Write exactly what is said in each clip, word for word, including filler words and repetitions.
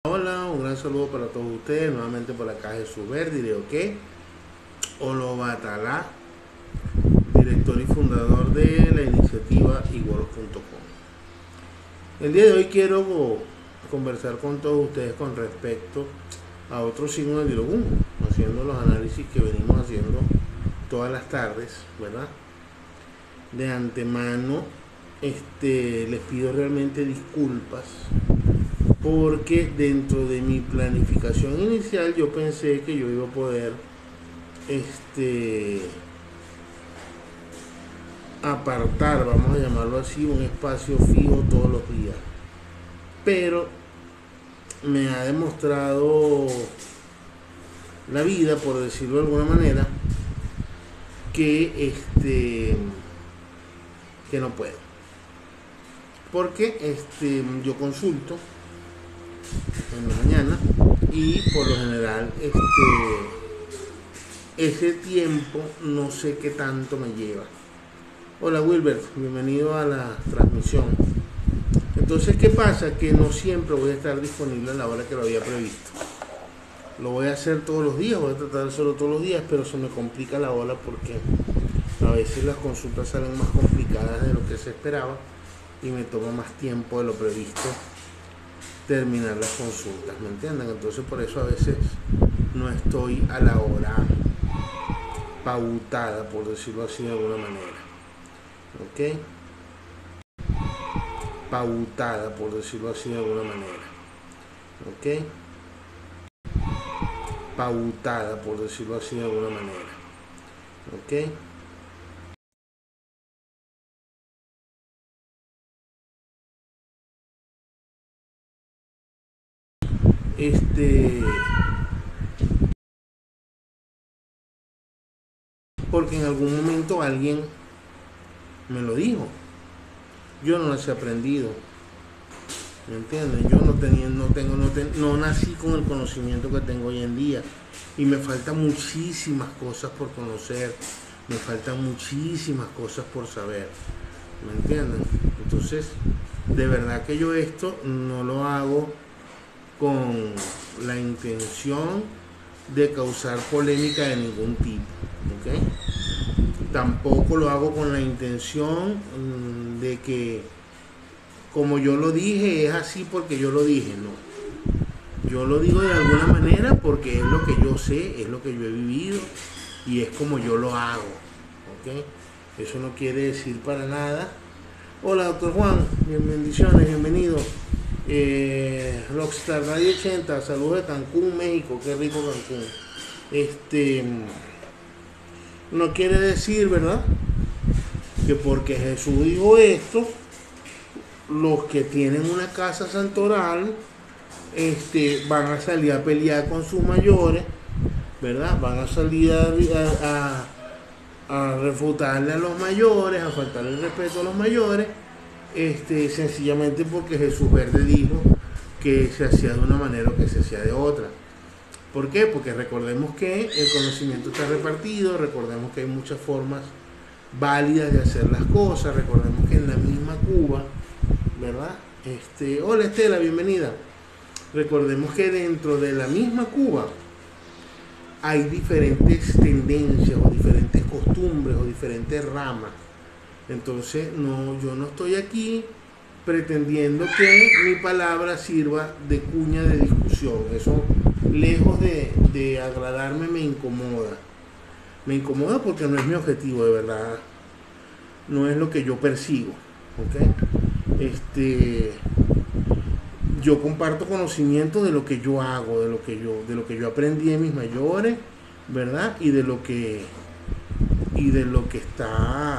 Hola, un gran saludo para todos ustedes, nuevamente por acá Jesús Verde, diré que Olobatalá, director y fundador de la iniciativa igualos punto com. El día de hoy quiero conversar con todos ustedes con respecto a otro signo del Dilogún, haciendo los análisis que venimos haciendo todas las tardes, ¿verdad? De antemano, este, les pido realmente disculpas porque dentro de mi planificación inicial yo pensé que yo iba a poder este apartar, vamos a llamarlo así, un espacio fijo todos los días, pero me ha demostrado la vida, por decirlo de alguna manera, que este que no puedo, porque este yo consulto en la mañana y por lo general este ese tiempo no sé qué tanto me lleva. Hola Wilbert, bienvenido a la transmisión. Entonces, ¿qué pasa? Que no siempre voy a estar disponible a la hora que lo había previsto. Lo voy a hacer todos los días, voy a tratar de hacerlo todos los días, pero se me complica la hora porque a veces las consultas salen más complicadas de lo que se esperaba y me toma más tiempo de lo previsto terminar las consultas, ¿me entienden? Entonces por eso a veces no estoy a la hora pautada, por decirlo así de alguna manera, ¿ok? Pautada, por decirlo así de alguna manera, ¿ok? Pautada, por decirlo así de alguna manera, ¿ok? Este... Porque en algún momento alguien me lo dijo. Yo no las he aprendido, ¿me entienden? Yo no, tenía, no, tengo, no, ten, no nací con el conocimiento que tengo hoy en día y me faltan muchísimas cosas por conocer, me faltan muchísimas cosas por saber, ¿me entienden? Entonces, de verdad que yo esto no lo hago con la intención de causar polémica de ningún tipo, ¿ok? Tampoco lo hago con la intención mmm, de que como yo lo dije es así porque yo lo dije, no. Yo lo digo de alguna manera porque es lo que yo sé, es lo que yo he vivido y es como yo lo hago, ¿ok? Eso no quiere decir para nada. Hola doctor Juan, bien, bendiciones, bienvenido. Eh, Rockstar Radio ochenta, saludos de Cancún, México, qué rico Cancún. Este no quiere decir, ¿verdad?, que porque Jesús dijo esto, los que tienen una casa santoral este, van a salir a pelear con sus mayores, ¿verdad? Van a salir a, a, a, a refutarle a los mayores, a faltarle el respeto a los mayores, este, sencillamente porque Jesús Verde dijo que se hacía de una manera o que se hacía de otra. ¿Por qué? Porque recordemos que el conocimiento está repartido, recordemos que hay muchas formas válidas de hacer las cosas, recordemos que en la misma Cuba, ¿verdad? Este, hola Estela, bienvenida. Recordemos que dentro de la misma Cuba hay diferentes tendencias o diferentes costumbres o diferentes ramas. Entonces, no, yo no estoy aquí pretendiendo que mi palabra sirva de cuña de discusión. Eso, lejos de, de agradarme, me incomoda. Me incomoda porque no es mi objetivo, de verdad. No es lo que yo persigo, ¿ok? Este, yo comparto conocimiento de lo que yo hago, de lo que yo, de lo que yo aprendí de mis mayores, ¿verdad? Y de lo que, y de lo que está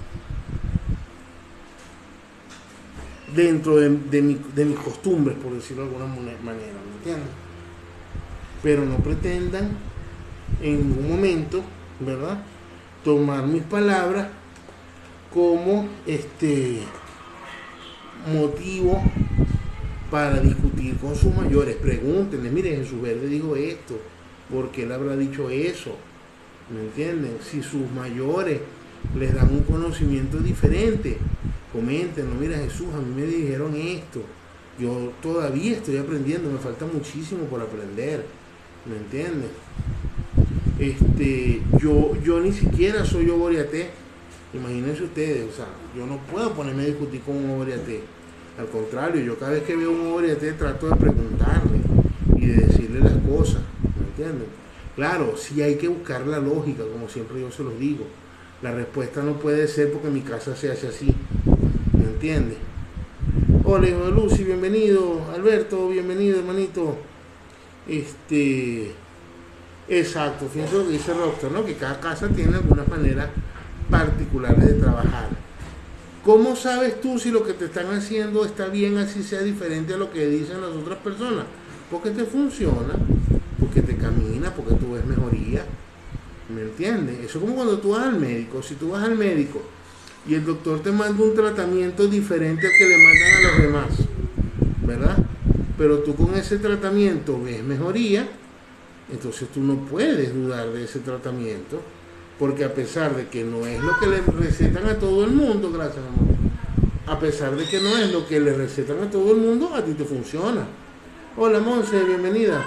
dentro de, de, mi, de mis costumbres, por decirlo de alguna manera, ¿me entienden? Pero no pretendan en ningún momento, ¿verdad?, tomar mis palabras como este motivo para discutir con sus mayores. Pregúntenle, mire, Jesús Verde dijo esto, ¿por qué él habrá dicho eso? ¿Me entienden? Si sus mayores les dan un conocimiento diferente, coméntenlo, mira Jesús, a mí me dijeron esto, Yo todavía estoy aprendiendo, me falta muchísimo por aprender, ¿me entiendes? Este, yo, yo ni siquiera soy oboriaté, imagínense ustedes, o sea, yo no puedo ponerme a discutir con un oboriaté. Al contrario, yo cada vez que veo un oboriaté trato de preguntarle y de decirle las cosas, ¿me entienden? Claro, sí hay que buscar la lógica, como siempre yo se los digo. La respuesta no puede ser porque en mi casa se hace así, ¿me entiendes? Hola, hijo de Lucy, bienvenido. Alberto, bienvenido, hermanito. Este, exacto, fíjense lo que dice Rockstar, ¿no? Que cada casa tiene algunas maneras particulares de trabajar. ¿Cómo sabes tú si lo que te están haciendo está bien, así sea diferente a lo que dicen las otras personas? Porque te funciona, porque te camina, porque tú ves mejoría. ¿Me entiendes? Eso es como cuando tú vas al médico. Si tú vas al médico y el doctor te manda un tratamiento diferente al que le mandan a los demás, ¿verdad? Pero tú con ese tratamiento ves mejoría, entonces tú no puedes dudar de ese tratamiento, porque a pesar de que no es lo que le recetan a todo el mundo, gracias amor, a pesar de que no es lo que le recetan a todo el mundo, a ti te funciona. Hola Monse, bienvenida.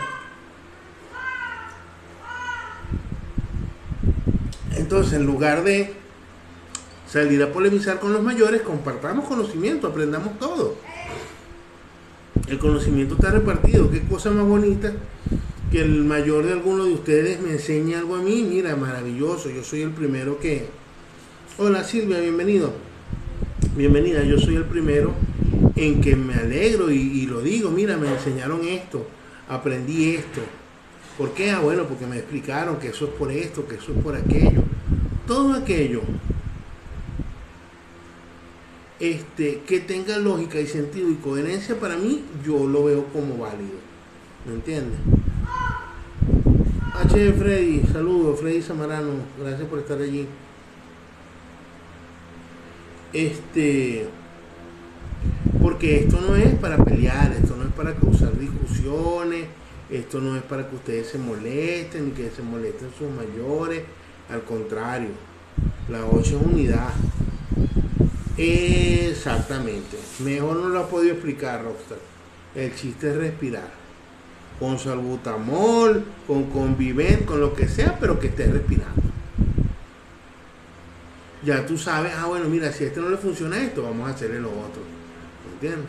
Entonces, en lugar de salir a polemizar con los mayores, compartamos conocimiento, aprendamos todo. El conocimiento está repartido. Qué cosa más bonita que el mayor de alguno de ustedes me enseñe algo a mí. Mira, maravilloso, yo soy el primero que... Hola Silvia, bienvenido. Bienvenida, yo soy el primero en que me alegro y, y lo digo. Mira, me enseñaron esto, aprendí esto. ¿Por qué? Ah, bueno, porque me explicaron que eso es por esto, que eso es por aquello. Todo aquello este, que tenga lógica y sentido y coherencia, para mí, yo lo veo como válido. ¿Me entiendes? H. Freddy, saludos, Freddy Samarano, gracias por estar allí. Este, porque esto no es para pelear, esto no es para causar discusiones, esto no es para que ustedes se molesten, ni que se molesten sus mayores, al contrario, la ocho es unidad. Exactamente, mejor no lo ha podido explicar Rockstar. El chiste es respirar, con salbutamol, con convivent, con lo que sea, pero que estés respirando. Ya tú sabes, ah bueno, mira, si a este no le funciona esto, vamos a hacerle lo otro, ¿entiendes?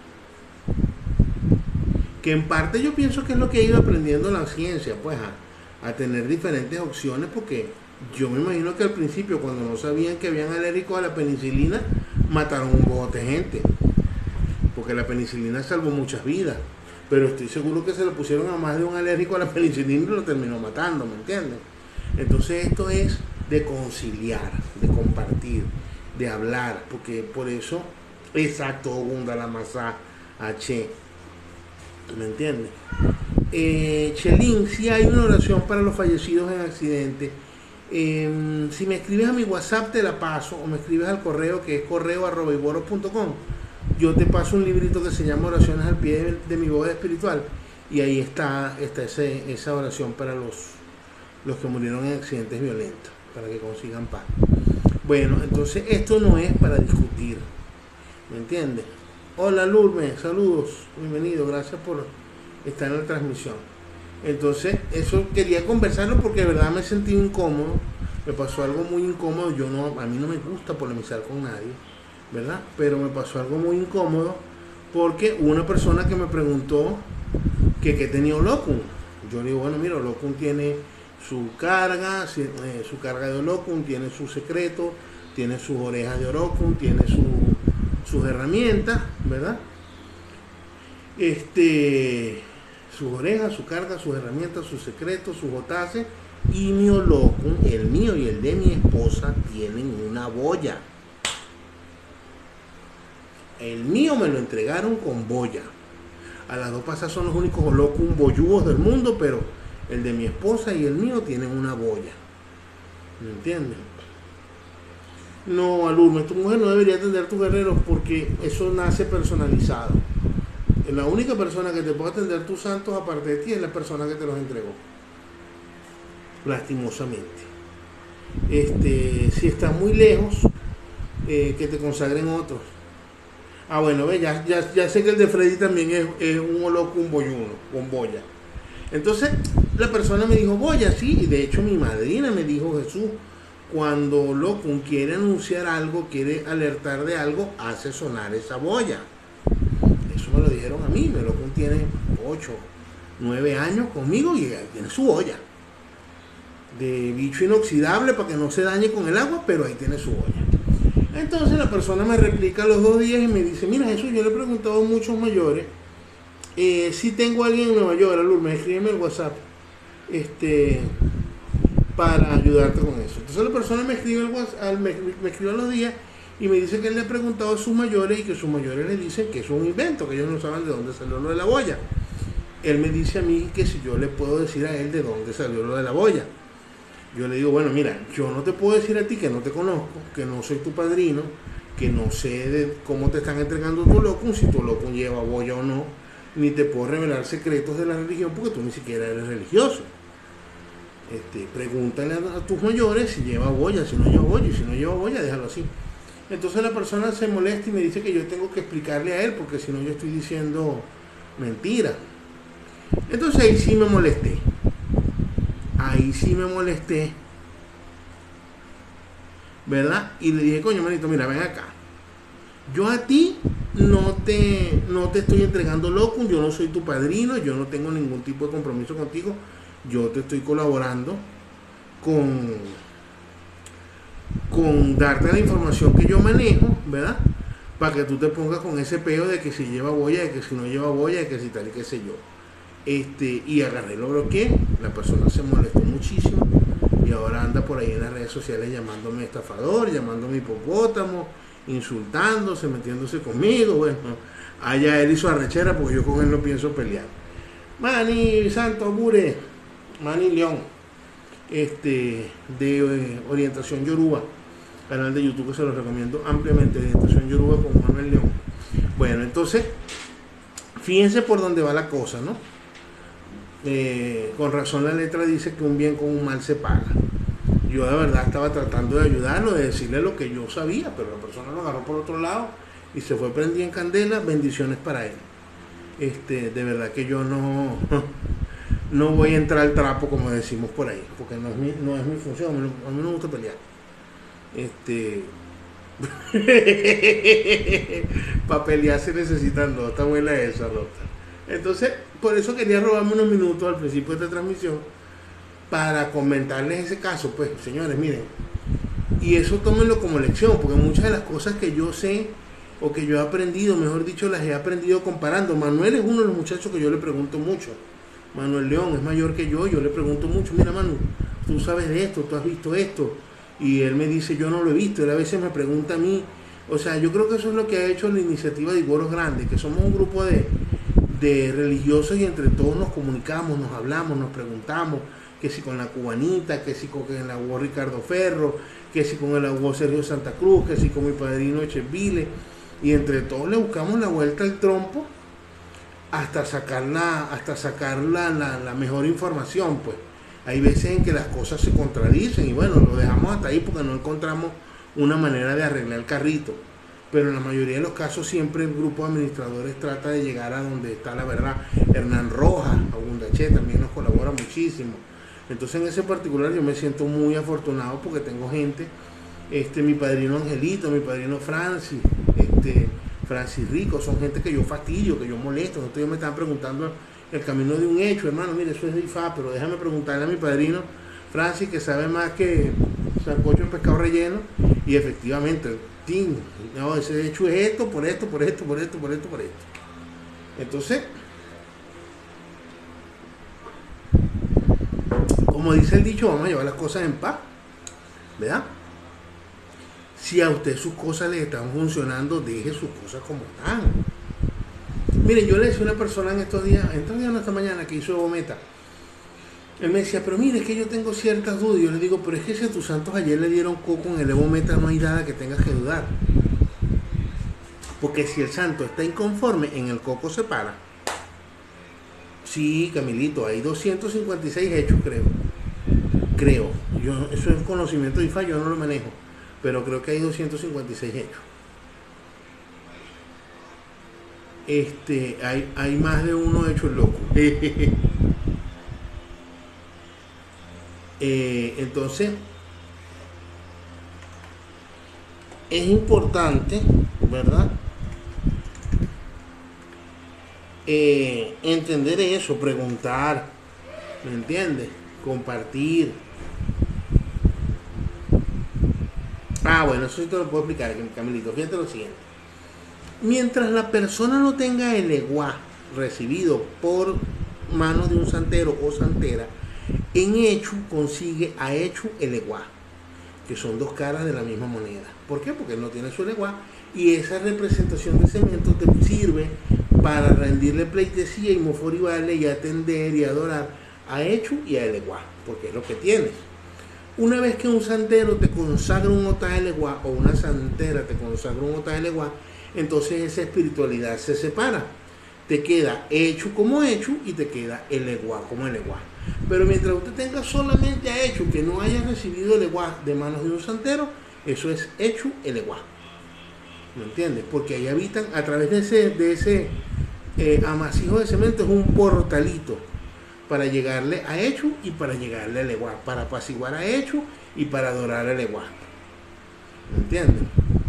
Que en parte yo pienso que es lo que he ido aprendiendo en la ciencia, pues a, a tener diferentes opciones, porque yo me imagino que al principio, cuando no sabían que habían alérgicos a la penicilina, mataron un bote de gente, porque la penicilina salvó muchas vidas, pero estoy seguro que se lo pusieron a más de un alérgico a la penicilina y lo terminó matando, ¿me entienden? Entonces esto es de conciliar, de compartir, de hablar, porque por eso, exacto, Gunda la masa H, ¿me entiendes? Eh, Chelín, si hay una oración para los fallecidos en accidente. Eh, si me escribes a mi WhatsApp te la paso, o me escribes al correo que es correo arroba iboros punto com, yo te paso un librito que se llama Oraciones al pie de, de mi voz espiritual, y ahí está, está ese, esa oración para los, los que murieron en accidentes violentos, para que consigan paz. Bueno, entonces esto no es para discutir, ¿me entiendes? Hola Lourdes, saludos, bienvenido, gracias por estar en la transmisión. Entonces, eso quería conversarlo porque de verdad me sentí incómodo, me pasó algo muy incómodo. Yo no, a mí no me gusta polemizar con nadie, ¿verdad? Pero me pasó algo muy incómodo porque hubo una persona que me preguntó que qué tenía Holocum. Yo le digo, bueno, mira, Holocum tiene su carga, su carga de Holocum, tiene su secreto, tiene sus orejas de Holocum, tiene su, sus herramientas, ¿verdad? Este... sus orejas, su carga, sus herramientas, sus secretos, sus botaces, y mi Holocum, el mío y el de mi esposa, tienen una boya. El mío me lo entregaron con boya. A las dos pasas son los únicos Holocum boyúos del mundo, pero el de mi esposa y el mío tienen una boya. ¿Me entiendes? No, Alurme, tu mujer no debería atender a tus guerreros porque eso nace personalizado. La única persona que te puede atender tus santos aparte de ti es la persona que te los entregó. Lastimosamente. Este, si estás muy lejos, eh, que te consagren otros. Ah, bueno, ve, ya, ya, ya sé que el de Freddy también es, es un loco, un boyuno, con boya. Entonces, la persona me dijo, boya, sí, y de hecho mi madrina me dijo, Jesús, cuando Locum quiere anunciar algo, quiere alertar de algo, hace sonar esa boya. Eso me lo dijeron a mí, me Locum tiene ocho, nueve años conmigo y tiene su boya. De bicho inoxidable para que no se dañe con el agua, pero ahí tiene su boya. Entonces la persona me replica los dos días y me dice, mira Jesús, yo le he preguntado a muchos mayores, eh, si tengo a alguien en Nueva York, Lourdes, escríbeme el WhatsApp, este, para ayudarte con eso. Entonces la persona me escribe, el WhatsApp, me, me escribe a los días y me dice que él le ha preguntado a sus mayores y que sus mayores le dicen que es un invento, que ellos no saben de dónde salió lo de la boya. Él me dice a mí que si yo le puedo decir a él de dónde salió lo de la boya. Yo le digo, bueno, mira, yo no te puedo decir a ti que no te conozco, que no soy tu padrino, que no sé de cómo te están entregando tu locum, si tu locum lleva boya o no, ni te puedo revelar secretos de la religión porque tú ni siquiera eres religioso. Este, pregúntale a, a tus mayores si lleva boya, si no lleva boya, y si no lleva boya, déjalo así. Entonces la persona se molesta y me dice que yo tengo que explicarle a él porque si no yo estoy diciendo mentira. Entonces ahí sí me molesté. Ahí sí me molesté, ¿verdad? Y le dije, coño, manito, mira, ven acá. Yo a ti no te, no te estoy entregando locum, yo no soy tu padrino, yo no tengo ningún tipo de compromiso contigo. Yo te estoy colaborando con, con darte la información que yo manejo, ¿verdad? Para que tú te pongas con ese peo de que si lleva boya, de que si no lleva boya, de que si tal y qué sé yo. Este, y agarré, lo bloqueé, la persona se molestó muchísimo y ahora anda por ahí en las redes sociales llamándome estafador, llamándome hipopótamo, insultándose, metiéndose conmigo. Bueno, allá él hizo arrechera porque yo con él no pienso pelear. Manny Santos Bure, Manny León, este, de eh, Orientación Yoruba, canal de YouTube que se lo recomiendo ampliamente, Orientación Yoruba con Manuel León. Bueno, entonces, fíjense por dónde va la cosa, ¿no? Eh, con razón la letra dice que un bien con un mal se paga. Yo de verdad estaba tratando de ayudarlo, de decirle lo que yo sabía, pero la persona lo agarró por otro lado y se fue prendida en candela. Bendiciones para él. Este, de verdad que yo no, no voy a entrar al trapo como decimos por ahí, porque no es mi, no es mi función, a mí, a mí no me gusta pelear. Este, para pelear se necesitan dos, está buena esa rota. Entonces, por eso quería robarme unos minutos al principio de esta transmisión para comentarles ese caso. Pues, señores, miren, y eso tómenlo como lección, porque muchas de las cosas que yo sé o que yo he aprendido, mejor dicho, las he aprendido comparando. Manuel es uno de los muchachos que yo le pregunto mucho. Manuel León es mayor que yo, yo le pregunto mucho, mira Manu, tú sabes de esto, tú has visto esto, y él me dice, yo no lo he visto. Él a veces me pregunta a mí. O sea, yo creo que eso es lo que ha hecho la iniciativa de Iguoros Grandes, que somos un grupo de de religiosos y entre todos nos comunicamos, nos hablamos, nos preguntamos, que si con la cubanita, que si con el aguó Ricardo Ferro, que si con el aguó Sergio Santa Cruz, que si con mi padrino Echevile, y entre todos le buscamos la vuelta al trompo hasta sacar la, hasta sacar la, la, la mejor información. Pues hay veces en que las cosas se contradicen y bueno, lo dejamos hasta ahí porque no encontramos una manera de arreglar el carrito. Pero en la mayoría de los casos siempre el grupo de administradores trata de llegar a donde está la verdad. Hernán Rojas, Agundaché también nos colabora muchísimo. Entonces en ese particular yo me siento muy afortunado porque tengo gente, este, mi padrino Angelito, mi padrino Francis, este, Francis Rico, son gente que yo fastidio, que yo molesto. Entonces ellos me estaban preguntando el camino de un hecho, hermano, mire, eso es de I F A, pero déjame preguntarle a mi padrino Francis, que sabe más que sancocho en pescado relleno, y efectivamente, Tim, no, ese hecho es esto, por esto, por esto, por esto, por esto, por esto. Entonces, como dice el dicho, vamos a llevar las cosas en paz, ¿verdad? Si a usted sus cosas le están funcionando, deje sus cosas como están. Miren, yo le decía a una persona en estos días, en estos días no, esta mañana, que hizo Evo Meta. Él me decía, pero mire, es que yo tengo ciertas dudas. Yo le digo, pero es que si a tus santos ayer le dieron coco en el Evo Meta, no hay nada que tengas que dudar. Porque si el santo está inconforme, en el coco se para. Sí, Camilito, hay doscientos cincuenta y seis hechos, creo. Creo. Yo, eso es conocimiento de I F A, yo no lo manejo. Pero creo que hay doscientos cincuenta y seis hechos. este, hay, hay más de uno hecho el loco. eh, entonces, es importante, ¿verdad? Eh, entender eso, preguntar, ¿me entiendes? Compartir. Ah, bueno, eso sí te lo puedo explicar, Camilito. Fíjate lo siguiente. Mientras la persona no tenga el eguá recibido por manos de un santero o santera, en Echu consigue a Echu el eguá, que son dos caras de la misma moneda. ¿Por qué? Porque él no tiene su eguá y esa representación de cemento te sirve para rendirle pleitesía y moforibarle y atender y adorar a Echu y a Eleguá, porque es lo que tienes. Una vez que un santero te consagra un Otá Eleguá o una santera te consagra un Otá Eleguá, entonces esa espiritualidad se separa. Te queda Echu como Echu y te queda Eleguá como Eleguá. Pero mientras usted tenga solamente a Echu que no haya recibido Eleguá de manos de un santero, eso es Echu Eleguá. ¿Me entiendes? Porque ahí habitan a través de ese, de ese eh, amasijo de cemento, es un portalito para llegarle a Echu y para llegarle a Eleguá, para apaciguar a Echu y para adorar a Eleguá. ¿Me entiendes?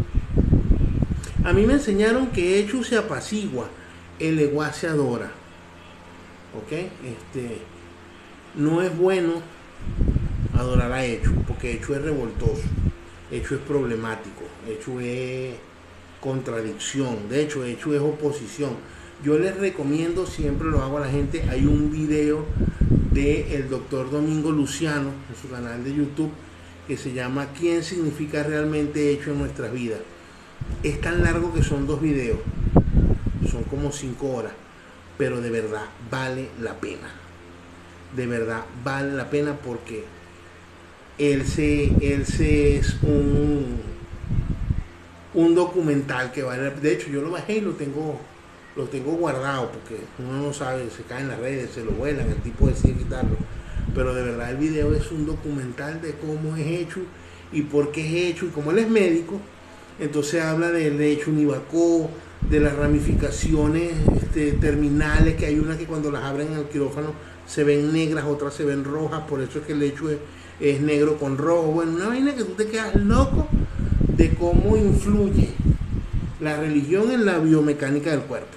A mí me enseñaron que Echu se apacigua, Eleguá se adora. ¿Ok? Este, no es bueno adorar a Echu, porque Echu es revoltoso, Echu es problemático, Echu es contradicción, de hecho Echu es oposición. Yo les recomiendo, siempre lo hago a la gente, hay un video del doctor Domingo Luciano en su canal de YouTube que se llama ¿Quién significa realmente Echu en nuestras vidas? Es tan largo que son dos videos, son como cinco horas, pero de verdad vale la pena, de verdad vale la pena porque él se, él se es un, un documental que vale, de hecho yo lo bajé y lo tengo, lo tengo guardado porque uno no sabe, se cae en las redes, se lo vuelan, el tipo decide quitarlo, pero de verdad el video es un documental de cómo es Echu y por qué es Echu, y como él es médico, entonces habla del Echu Nibacó, de las ramificaciones este, terminales, que hay unas que cuando las abren en el quirófano se ven negras, otras se ven rojas, por eso es que el Echu es, es negro con rojo. Bueno, una vaina que tú te quedas loco de cómo influye la religión en la biomecánica del cuerpo.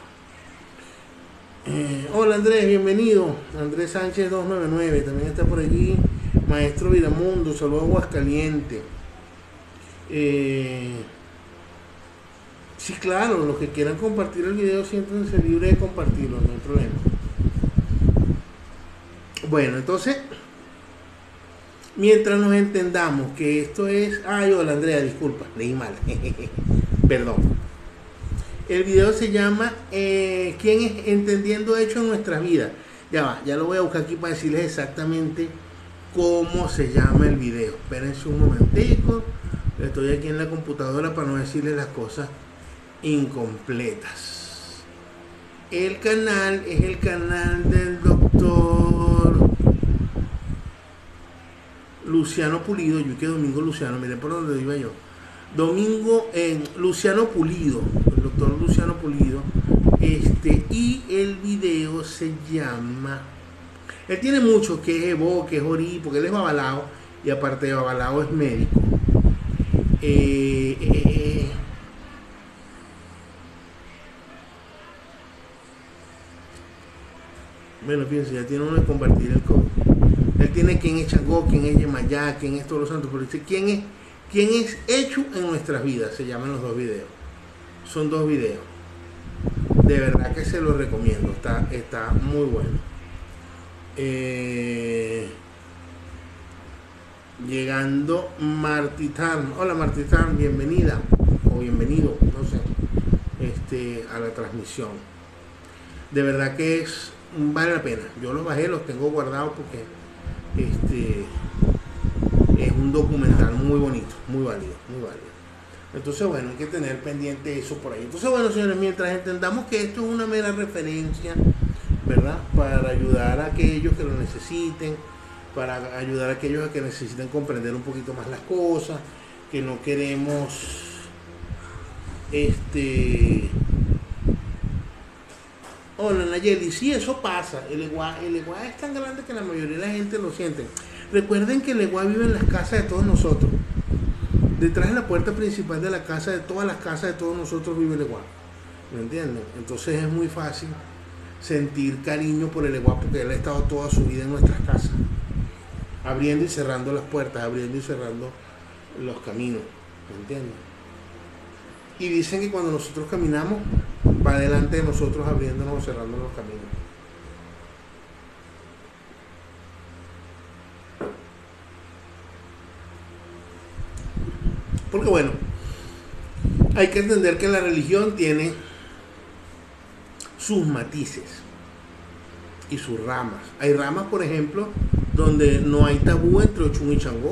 Eh, hola Andrés, bienvenido. Andrés Sánchez doscientos noventa y nueve, también está por allí. Maestro Viramundo, saludos a Aguascalientes. Eh, sí, claro, los que quieran compartir el video siéntanse libres de compartirlo, no hay problema. Bueno, entonces, mientras nos entendamos que esto es... Ay, hola Andrea, disculpa, leí mal. Perdón. El video se llama eh, ¿Quién es entendiendo Echu en nuestras vidas? Ya va, ya lo voy a buscar aquí para decirles exactamente cómo se llama el video. Espérense un momentico. Estoy aquí en la computadora para no decirles las cosas incompletas. El canal es el canal del doctor Luciano Pulido. Yo que Domingo Luciano, miren por dónde iba yo. Domingo en eh, Luciano Pulido, el doctor Luciano Pulido. Este, y el video se llama. Él tiene mucho, que es Evo, que es Ori, porque él es babalao y aparte de babalao es médico. Eh, eh, eh. Bueno, fíjense, ya tiene uno de compartir el código. Él tiene quién es Changó, quién es Yemayá, quién es todos los santos, pero dice quién es, quién es Echu en nuestras vidas. Se llaman los dos videos. Son dos videos. De verdad que se los recomiendo. Está, está muy bueno. Eh, llegando Martitán. Hola Martitán, bienvenida o bienvenido, no sé, este, a la transmisión. De verdad que es vale la pena. Yo los bajé, los tengo guardados porque este es un documental muy bonito, muy válido, muy válido. Entonces, bueno, hay que tener pendiente eso por ahí. Entonces, bueno, señores, mientras entendamos que esto es una mera referencia, ¿verdad? Para ayudar a aquellos que lo necesiten, para ayudar a aquellos que necesiten comprender un poquito más las cosas, que no queremos este Hola Nayeli, sí, eso pasa. El Eguá, el Eguá es tan grande que la mayoría de la gente lo siente. Recuerden que el Eguá vive en las casas de todos nosotros. Detrás de la puerta principal de la casa, de todas las casas de todos nosotros vive el Eguá. ¿Me entienden? Entonces es muy fácil sentir cariño por el Eguá porque él ha estado toda su vida en nuestras casas. Abriendo y cerrando las puertas, abriendo y cerrando los caminos. ¿Me entienden? Y dicen que cuando nosotros caminamos, va delante de nosotros abriéndonos o cerrando los caminos. Porque bueno, hay que entender que la religión tiene sus matices y sus ramas. Hay ramas, por ejemplo, donde no hay tabú entre Ochun y Changó.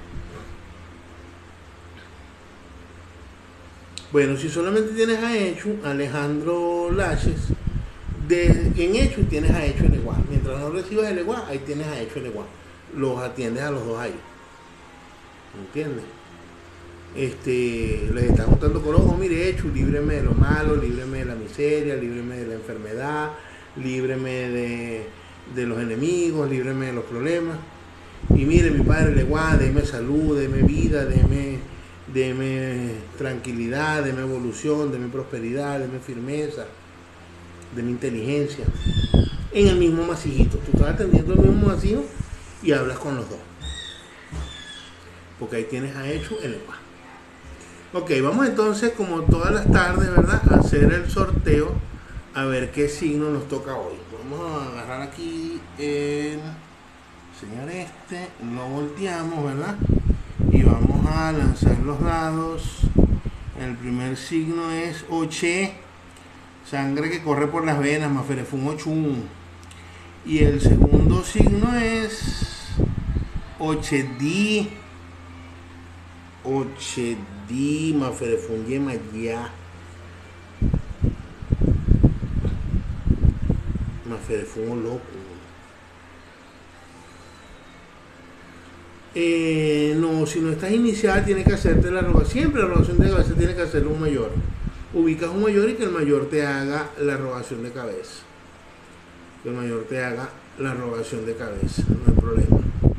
Bueno, si solamente tienes a Echu, Alejandro Laches, de, en Echu tienes a Echu el Eguá. Mientras no recibas el Eguá, ahí tienes a Echu el Eguá. Los atiendes a los dos ahí. ¿Entiendes? Este, les está juntando con ojo, mire Echu, líbreme de lo malo, líbreme de la miseria, líbreme de la enfermedad, líbreme de, de los enemigos, líbreme de los problemas. Y mire mi padre el Eguá, deme salud, deme vida, deme... deme tranquilidad, deme evolución, deme prosperidad, deme firmeza, deme inteligencia. En el mismo masijito. Tú estás atendiendo el mismo masijo y hablas con los dos. Porque ahí tienes a Echu el Eguá. Ok, vamos entonces, como todas las tardes, ¿verdad?, a hacer el sorteo a ver qué signo nos toca hoy. Vamos a agarrar aquí el señor este, lo volteamos, ¿verdad? Y vamos a lanzar los dados. El primer signo es Oche, sangre que corre por las venas, Maferefun Ochun. Y el segundo signo es Ochedi, Ochedi, Maferefun Yemayá, Maferefun Loco. Eh, no, si no estás iniciada tienes que hacerte la rogación. Siempre la rogación de cabeza tiene que hacerlo un mayor. Ubicas un mayor y que el mayor te haga la rogación de cabeza. Que el mayor te haga la rogación de cabeza, no hay problema.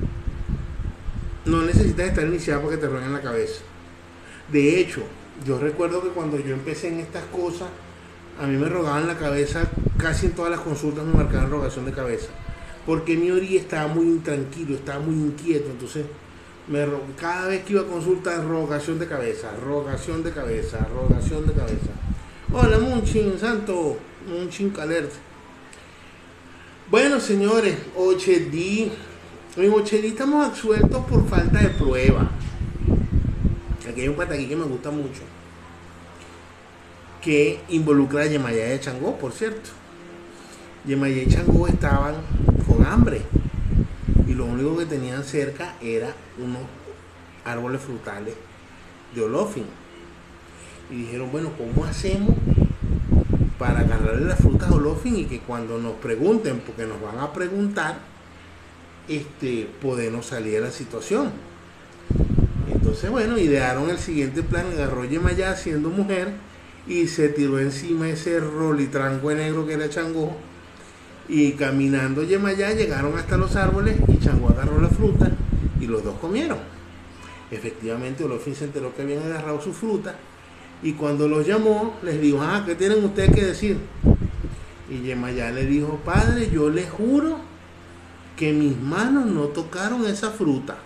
No necesitas estar iniciada para que te roguen la cabeza. De hecho, yo recuerdo que cuando yo empecé en estas cosas, a mí me rogaban la cabeza, casi en todas las consultas me marcaban rogación de cabeza. Porque mi orí estaba muy intranquilo, estaba muy inquieto, entonces me, cada vez que iba a consultar, rogación de cabeza, rogación de cabeza, rogación de cabeza. Hola Munchin, santo, Munchin Calert. Bueno señores, Ochedi, en Ochedi estamos absueltos por falta de prueba. Aquí hay un pataquí que me gusta mucho, que involucra a Yemayá y Changó, por cierto. Yemayá y Changó estaban con hambre y lo único que tenían cerca era unos árboles frutales de olofin y dijeron, bueno, ¿cómo hacemos para agarrarle las frutas de olofin y que cuando nos pregunten, porque nos van a preguntar, este, podernos salir de la situación? Entonces, bueno, idearon el siguiente plan. Agarró Yemayá siendo mujer y se tiró encima ese rolitranco negro que era Changó. Y caminando Yemayá llegaron hasta los árboles y Changó agarró la fruta y los dos comieron. Efectivamente, Olofin se enteró que habían agarrado su fruta y cuando los llamó les dijo, ah, ¿qué tienen ustedes que decir? Y Yemayá le dijo, padre, yo les juro que mis manos no tocaron esa fruta.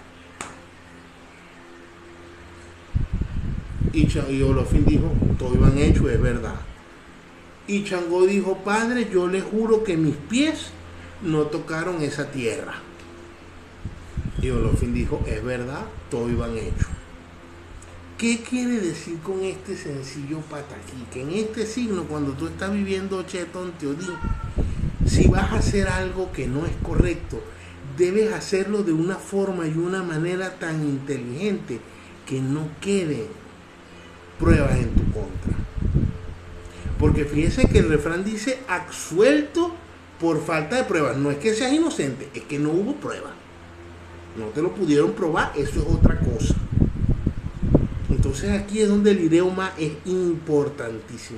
Y, y Olofin dijo, todo iban hecho, es verdad. Y Changó dijo, padre, yo le juro que mis pies no tocaron esa tierra. Y Olofin dijo, es verdad, todo iban hecho. ¿Qué quiere decir con este sencillo pataquí? Que en este signo, cuando tú estás viviendo Cheton Teodí, si vas a hacer algo que no es correcto, debes hacerlo de una forma y una manera tan inteligente que no quede pruebas en tu contra. Porque fíjense que el refrán dice absuelto por falta de pruebas. No es que seas inocente, es que no hubo prueba. No te lo pudieron probar, eso es otra cosa. Entonces aquí es donde el idioma es importantísimo.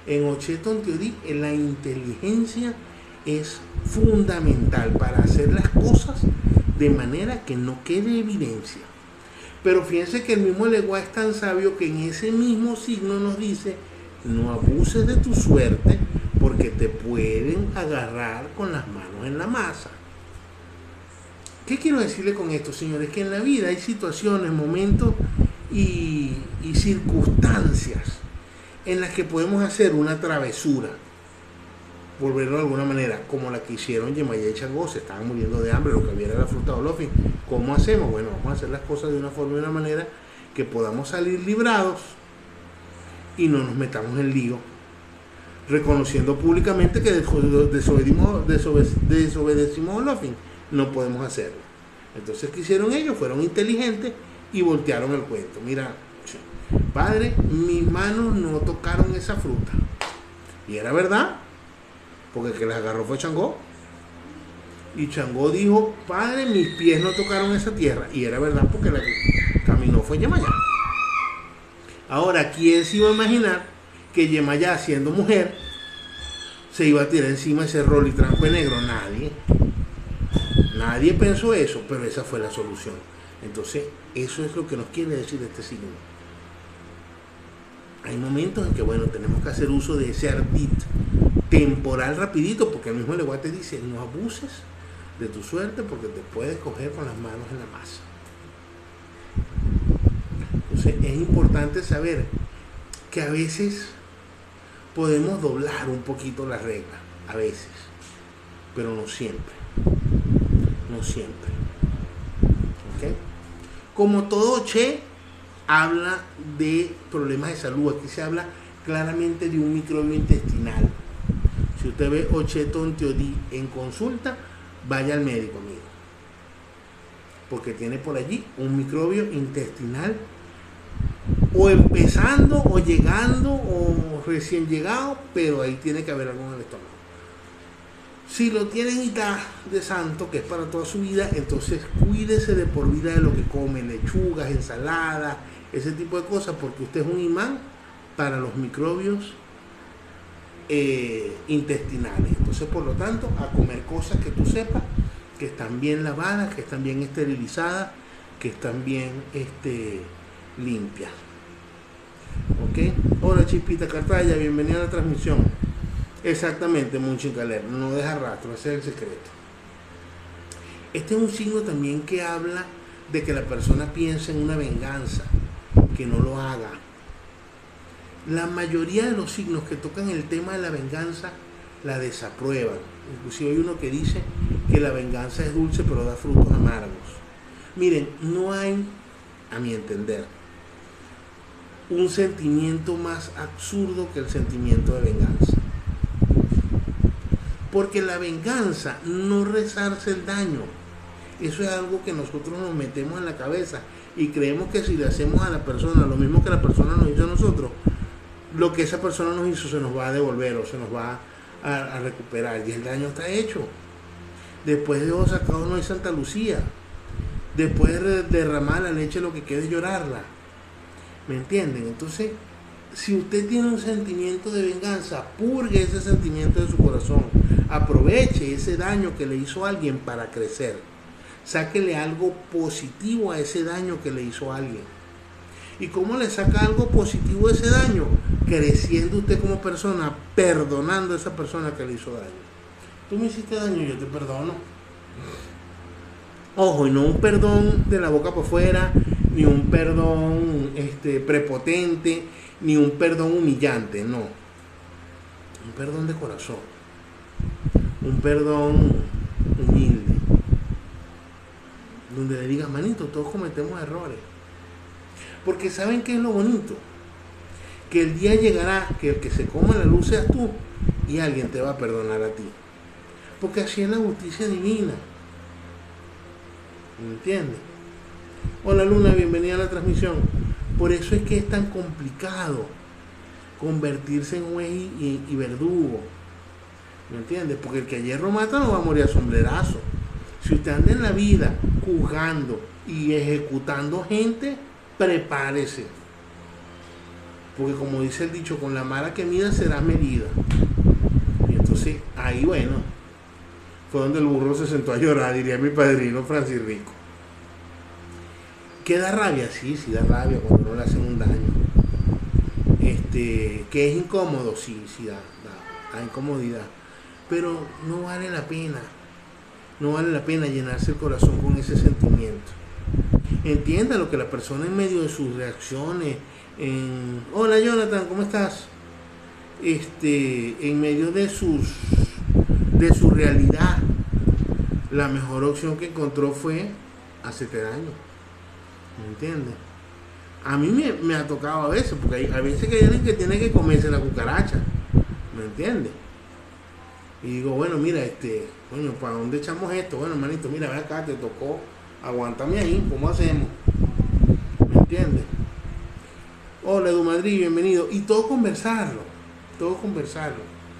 En Ocheton Teodí, la inteligencia es fundamental para hacer las cosas de manera que no quede evidencia. Pero fíjense que el mismo Leguá es tan sabio que en ese mismo signo nos dice: no abuses de tu suerte porque te pueden agarrar con las manos en la masa. ¿Qué quiero decirle con esto, señores? Que en la vida hay situaciones, momentos y, y circunstancias en las que podemos hacer una travesura, volverlo de alguna manera, como la que hicieron Yemayá y Changó. Se estaban muriendo de hambre, lo que había era la fruta de Olofin. ¿Cómo hacemos? Bueno, vamos a hacer las cosas de una forma y de una manera que podamos salir librados y no nos metamos en lío, reconociendo públicamente que desobedecimos, desobedecimos a Olofin. No podemos hacerlo. Entonces, ¿qué hicieron ellos? Fueron inteligentes y voltearon el cuento. Mira, padre, mis manos no tocaron esa fruta. Y era verdad, porque el que las agarró fue Changó. Y Changó dijo: padre, mis pies no tocaron esa tierra. Y era verdad, porque la que caminó fue Yemayá. Ahora, ¿quién se iba a imaginar que Yemayá, siendo mujer, se iba a tirar encima ese rol y tranco de negro? Nadie. Nadie pensó eso, pero esa fue la solución. Entonces, eso es lo que nos quiere decir este signo. Hay momentos en que, bueno, tenemos que hacer uso de ese ardid temporal rapidito, porque el mismo Leguá te dice: no abuses de tu suerte porque te puedes coger con las manos en la masa. Entonces, es importante saber que a veces podemos doblar un poquito las reglas, a veces, pero no siempre. No siempre. ¿Okay? Como todo Che habla de problemas de salud, aquí se habla claramente de un microbio intestinal. Si usted ve Ocheton Teodí en consulta, vaya al médico, amigo, porque tiene por allí un microbio intestinal, o empezando, o llegando, o recién llegado, pero ahí tiene que haber algo en el estómago. Si lo tienen y está de santo, que es para toda su vida, entonces cuídese de por vida de lo que come, lechugas, ensaladas, ese tipo de cosas, porque usted es un imán para los microbios eh, intestinales. Entonces, por lo tanto, a comer cosas que tú sepas que están bien lavadas, que están bien esterilizadas, que están bien este, limpias. ¿Ok? Hola, Chispita Cartaya, bienvenida a la transmisión. Exactamente, Munchincaler, no deja rastro, ese es el secreto. Este es un signo también que habla de que la persona piensa en una venganza, que no lo haga. La mayoría de los signos que tocan el tema de la venganza la desaprueban. Inclusive hay uno que dice que la venganza es dulce pero da frutos amargos. Miren, no hay, a mi entender, un sentimiento más absurdo que el sentimiento de venganza. Porque la venganza no resarce el daño. Eso es algo que nosotros nos metemos en la cabeza y creemos que si le hacemos a la persona lo mismo que la persona nos hizo a nosotros, lo que esa persona nos hizo se nos va a devolver o se nos va a, a recuperar, y el daño está hecho. Después de dos sacados no hay Santa Lucía. Después de derramar la leche, lo que queda es llorarla. ¿Me entienden? Entonces, si usted tiene un sentimiento de venganza, purgue ese sentimiento de su corazón. Aproveche ese daño que le hizo a alguien para crecer. Sáquele algo positivo a ese daño que le hizo a alguien. ¿Y cómo le saca algo positivo a ese daño? Creciendo usted como persona, perdonando a esa persona que le hizo daño. Tú me hiciste daño, yo te perdono. Ojo, y no un perdón de la boca por fuera, ni un perdón este, prepotente, ni un perdón humillante, no. Un perdón de corazón. Un perdón humilde. Donde le digas: manito, todos cometemos errores. Porque ¿saben qué es lo bonito? Que el día llegará que el que se coma la luz seas tú y alguien te va a perdonar a ti. Porque así es la justicia divina. ¿Me entiendes? Hola Luna, bienvenida a la transmisión. Por eso es que es tan complicado convertirse en juez y, y verdugo. ¿Me entiendes? Porque el que a hierro mata no va a morir a sombrerazo. Si usted anda en la vida juzgando y ejecutando gente, prepárese. Porque como dice el dicho, con la mala que mida será medida. Y entonces ahí, bueno, fue donde el burro se sentó a llorar, diría mi padrino Francis Rico. ¿Qué da rabia? Sí, sí da rabia cuando no le hacen un daño. Este, que es incómodo, sí, sí da, da, da incomodidad. Pero no vale la pena. No vale la pena llenarse el corazón con ese sentimiento. Entienda lo que la persona en medio de sus reacciones, en, hola Jonathan, ¿cómo estás? Este, en medio de sus de su realidad, la mejor opción que encontró fue hacerte daño. ¿Me entiendes? A mí me, me ha tocado a veces, porque hay, a veces que hay alguien que tiene que comerse la cucaracha. ¿Me entiendes? Y digo, bueno, mira, este, coño, ¿para dónde echamos esto? Bueno, hermanito, mira, ven acá, te tocó, aguántame ahí, ¿cómo hacemos? ¿Me entiendes? Hola, Edu Madrid, bienvenido. Y todo conversarlo, todo conversarlo.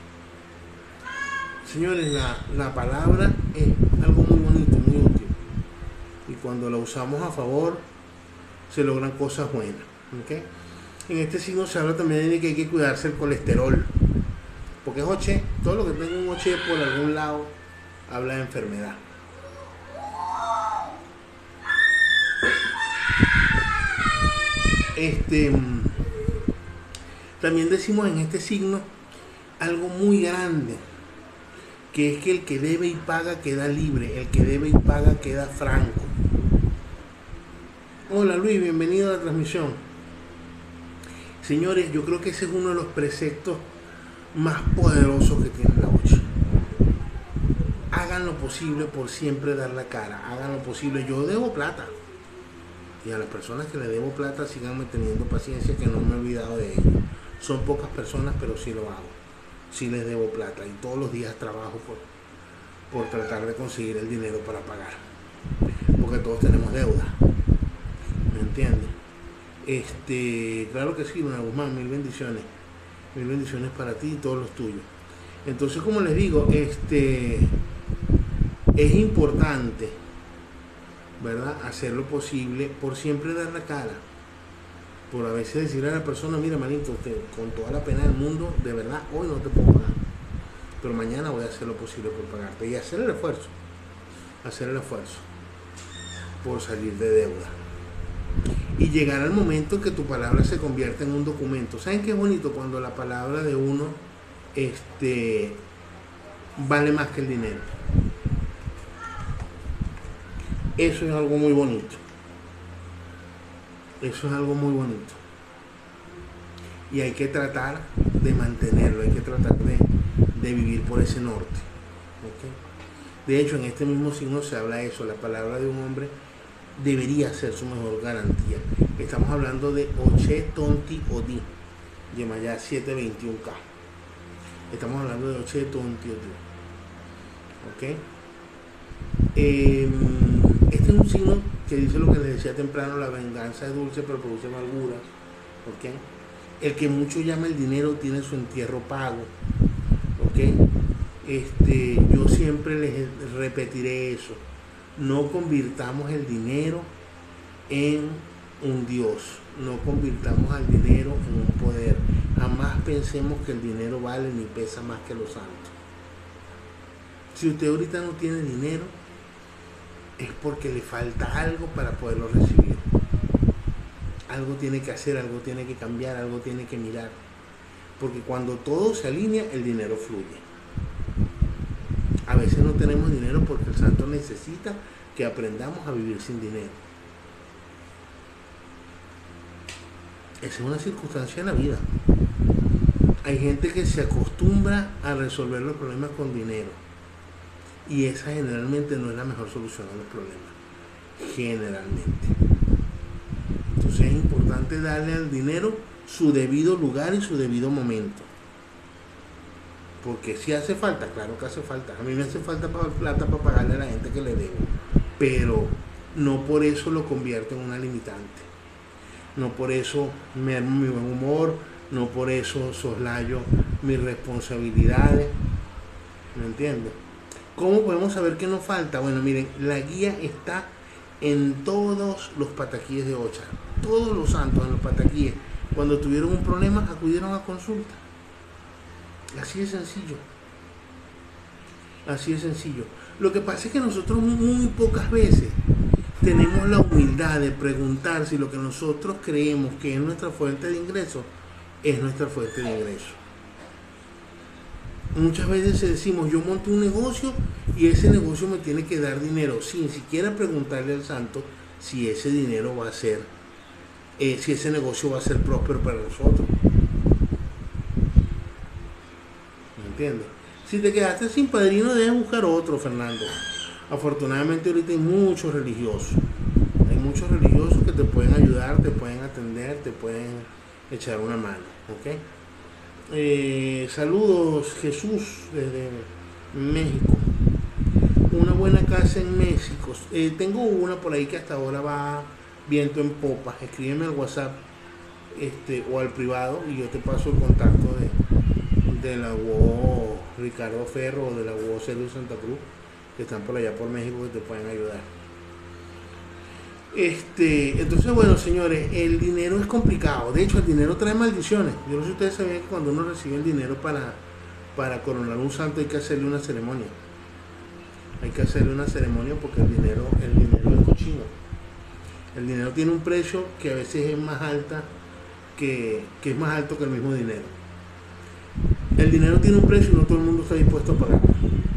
Señores, la, la palabra es algo muy bonito, muy útil. Y cuando la usamos a favor, se logran cosas buenas. ¿Okay? En este signo se habla también de que hay que cuidarse el colesterol. Porque es oche, todo lo que tenga un oche por algún lado habla de enfermedad. Este, también decimos en este signo algo muy grande, que es que el que debe y paga queda libre, el que debe y paga queda franco. Hola Luis, bienvenido a la transmisión. Señores, yo creo que ese es uno de los preceptos más poderosos que tiene la ocho. Hagan lo posible por siempre dar la cara, hagan lo posible. Yo debo plata, y a las personas que le debo plata síganme teniendo paciencia, que no me he olvidado de ellos. Son pocas personas, pero sí lo hago, sí les debo plata, y todos los días trabajo por, por tratar de conseguir el dinero para pagar, porque todos tenemos deuda. ¿Me entiendes? Este, claro que sí, Luna Guzmán, mil bendiciones. Mil bendiciones para ti y todos los tuyos. Entonces, como les digo, este es importante, ¿verdad?, hacer lo posible por siempre dar la cara. Por a veces decirle a la persona, mira, manito, te, con toda la pena del mundo, de verdad, hoy no te puedo pagar, pero mañana voy a hacer lo posible por pagarte. Y hacer el esfuerzo, hacer el esfuerzo por salir de deuda. Y llegar al momento en que tu palabra se convierta en un documento. ¿Saben qué es bonito? Cuando la palabra de uno este, vale más que el dinero. Eso es algo muy bonito. Eso es algo muy bonito. Y hay que tratar de mantenerlo, hay que tratar de, de vivir por ese norte. ¿Okay? De hecho, en este mismo signo se habla de eso. La palabra de un hombre debería ser su mejor garantía. Estamos hablando de Oche Tonti Odi, Yemayá setecientos veintiuno K. Estamos hablando de Oche Tonti Odi. ¿Ok? Eh, este es un signo que dice lo que les decía temprano: la venganza es dulce pero produce amarguras. ¿Ok? El que mucho llama el dinero tiene su entierro pago. ¿Ok? Este, yo siempre les repetiré eso. No convirtamos el dinero en un Dios, no convirtamos al dinero en un poder. Jamás pensemos que el dinero vale ni pesa más que los santos. Si usted ahorita no tiene dinero, es porque le falta algo para poderlo recibir. Algo tiene que hacer, algo tiene que cambiar, algo tiene que mirar. Porque cuando todo se alinea, el dinero fluye. A veces no tenemos dinero porque el santo necesita que aprendamos a vivir sin dinero. Esa es una circunstancia de la vida. Hay gente que se acostumbra a resolver los problemas con dinero. Y esa generalmente no es la mejor solución a los problemas. Generalmente. Entonces es importante darle al dinero su debido lugar y su debido momento. Porque si hace falta, claro que hace falta. A mí me hace falta plata para pagarle a la gente que le debo. Pero no por eso lo convierto en una limitante. No por eso mermo mi buen humor. No por eso soslayo mis responsabilidades. ¿Me entiendes? ¿Cómo podemos saber qué nos falta? Bueno, miren, la guía está en todos los pataquíes de Ocha. Todos los santos en los pataquíes Cuando tuvieron un problema, acudieron a consulta. Así de sencillo. Así de sencillo. Lo que pasa es que nosotros muy pocas veces tenemos la humildad de preguntar si lo que nosotros creemos que es nuestra fuente de ingreso es nuestra fuente de ingreso. Muchas veces decimos, yo monto un negocio y ese negocio me tiene que dar dinero, sin siquiera preguntarle al santo si ese dinero va a ser, eh, si ese negocio va a ser próspero para nosotros. ¿Me entiendes? Si te quedaste sin padrino, debes buscar otro, Fernando. Afortunadamente ahorita hay muchos religiosos. Hay muchos religiosos que te pueden ayudar, te pueden atender, te pueden echar una mano. ¿Ok? Eh, saludos, Jesús, desde México. Una buena casa en México. Eh, tengo una por ahí que hasta ahora va viento en popa. Escríbeme al WhatsApp este, o al privado y yo te paso el contacto de, de la U O Ricardo Ferro o de la U O Sergio Santa Cruz, que están por allá por México, que te pueden ayudar. Este, entonces, bueno, señores, el dinero es complicado. De hecho, el dinero trae maldiciones. Yo no sé si ustedes saben que cuando uno recibe el dinero para, para coronar un santo hay que hacerle una ceremonia. Hay que hacerle una ceremonia porque el dinero, el dinero es cochino. El dinero tiene un precio que a veces es más alta que, que es más alto que el mismo dinero. El dinero tiene un precio y no todo el mundo está dispuesto a pagar.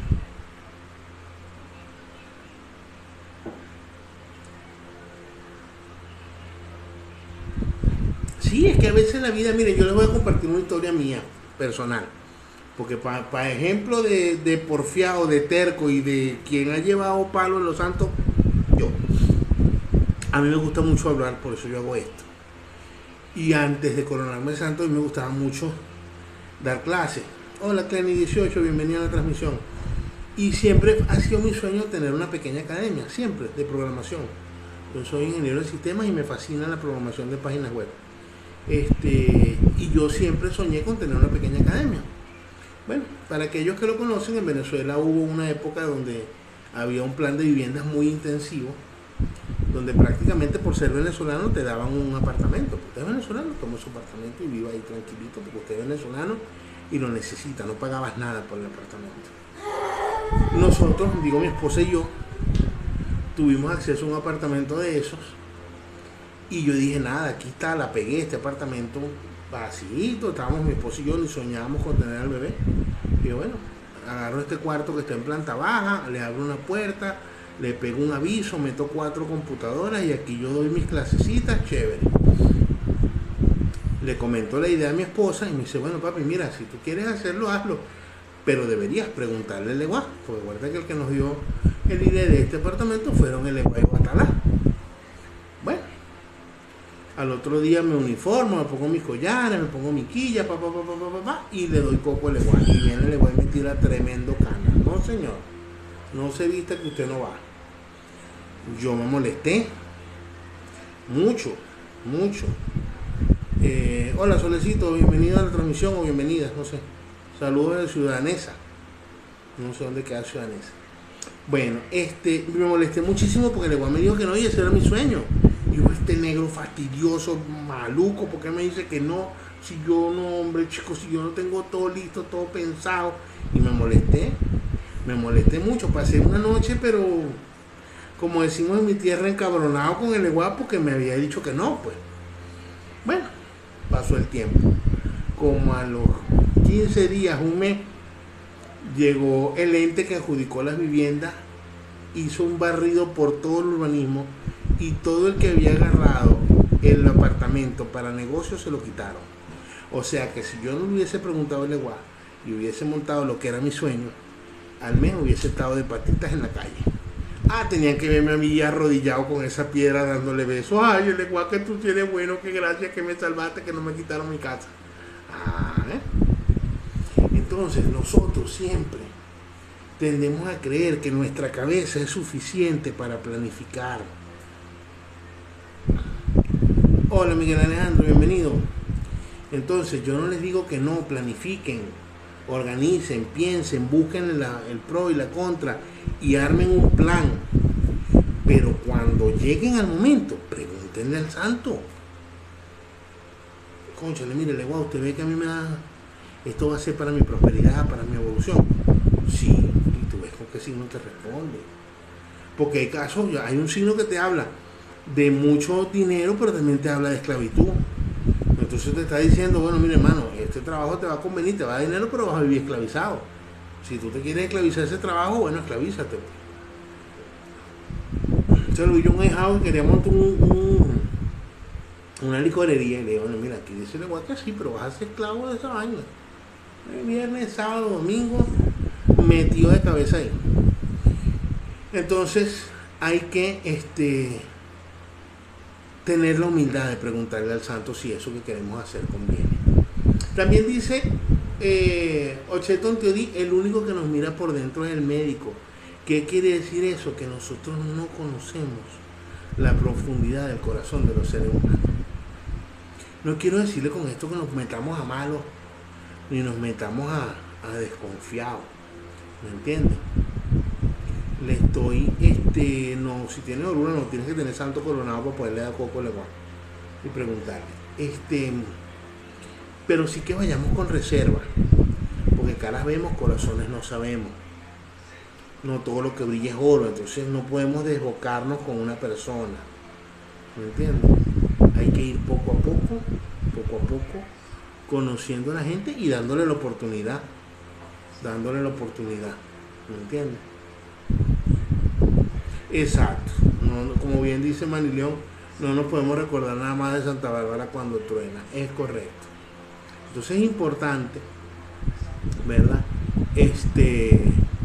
Sí, es que a veces la vida, miren, yo les voy a compartir una historia mía, personal. Porque para pa ejemplo de, de porfiado, de terco y de quien ha llevado palo en los santos, yo. A mí me gusta mucho hablar, por eso yo hago esto. Y antes de coronarme santo, a mí me gustaba mucho dar clases. Hola, Clenny dieciocho, bienvenido a la transmisión. Y siempre ha sido mi sueño tener una pequeña academia, siempre, de programación. Yo soy ingeniero de sistemas y me fascina la programación de páginas web. Este, y yo siempre soñé con tener una pequeña academia. Bueno, para aquellos que lo conocen, en Venezuela hubo una época donde había un plan de viviendas muy intensivo, donde prácticamente por ser venezolano te daban un apartamento. Usted es venezolano, toma su apartamento y viva ahí tranquilito, porque usted es venezolano y lo necesita, no pagabas nada por el apartamento. Nosotros, digo mi esposa y yo, tuvimos acceso a un apartamento de esos. Y yo dije, nada, aquí está, la pegué, este apartamento vacío, estábamos mi esposo y yo, ni soñábamos con tener al bebé. Y yo, bueno, agarro este cuarto que está en planta baja, le abro una puerta, le pego un aviso, meto cuatro computadoras y aquí yo doy mis clasecitas, chévere. Le comento la idea a mi esposa y me dice, bueno papi, mira, si tú quieres hacerlo, hazlo, pero deberías preguntarle al Leguá, porque recuerda que el que nos dio el idea de este apartamento fueron el Leguá y Guatalá. Bueno, al otro día me uniformo, me pongo mis collares, me pongo mi quilla, pa, pa, pa, pa, pa, pa, pa, y le doy coco al Leguá. Y viene el Leguá y me tira tremendo cana. No señor, no se vista que usted no va. Yo me molesté mucho, mucho. Eh, hola Solecito, bienvenido a la transmisión o bienvenida, no sé. Saludos de Ciudadanesa. No sé dónde queda Ciudadanesa. Bueno, este, me molesté muchísimo porque el Leguá me dijo que no, y ese era mi sueño. Yo, este negro fastidioso, maluco, ¿por qué me dice que no? Si yo no, hombre, chicos, si yo no tengo todo listo, todo pensado. Y me molesté, me molesté mucho. Pasé una noche, pero como decimos en mi tierra, encabronado con el Leguá porque me había dicho que no, pues. Bueno, pasó el tiempo. Como a los quince días, un mes, llegó el ente que adjudicó las viviendas, hizo un barrido por todo el urbanismo y todo el que había agarrado el apartamento para negocios se lo quitaron. O sea que si yo no hubiese preguntado al Leguá y hubiese montado lo que era mi sueño, al menos hubiese estado de patitas en la calle. Ah, tenían que verme a mí ya arrodillado con esa piedra dándole besos. Ay, el Leguá que tú tienes bueno, que gracias que me salvaste, que no me quitaron mi casa. Ah, ¿eh? Entonces nosotros siempre tendemos a creer que nuestra cabeza es suficiente para planificar. Hola Miguel Alejandro, bienvenido. Entonces yo no les digo que no, planifiquen, organicen, piensen, busquen la, el pro y la contra y armen un plan. Pero cuando lleguen al momento, pregúntenle al santo. cónchale, mire, Leguá, usted ve que a mí me da, esto va a ser para mi prosperidad, para mi evolución. Sí, y tú ves con qué signo te responde. Porque hay casos, hay un signo que te habla de mucho dinero, pero también te habla de esclavitud. Entonces te está diciendo, bueno, mire, hermano, este trabajo te va a convenir, te va a dar dinero, pero vas a vivir esclavizado. Si tú te quieres esclavizar ese trabajo, bueno, esclavízate. Entonces Luis John Eichhauer quería montar un, un, una licorería y le digo, bueno, mira, aquí dice Leguá que sí, pero vas a ser esclavo de esa vaina. Viernes, sábado, domingo, metido de cabeza ahí. Entonces hay que este, tener la humildad de preguntarle al santo si eso que queremos hacer conviene. También dice eh, Ocheton Teodí, el único que nos mira por dentro es el médico. ¿Qué quiere decir eso? Que nosotros no conocemos la profundidad del corazón de los seres humanos. No quiero decirle con esto que nos metamos a malos, ni nos metamos a, a desconfiados. ¿Me entiendes? Le estoy, este, no, si tiene orura no tienes que tener santo coronado para poderle dar coco Leguá y preguntarle. Este, pero sí que vayamos con reserva, porque caras vemos, corazones no sabemos. No todo lo que brilla es oro, entonces no podemos desbocarnos con una persona. ¿Me entiendes? Hay que ir poco a poco, poco a poco, conociendo a la gente y dándole la oportunidad. Dándole la oportunidad. ¿Me entiendes? Exacto. No, como bien dice Manileón, no nos podemos recordar nada más de Santa Bárbara cuando truena. Es correcto. Entonces es importante, ¿verdad? Este,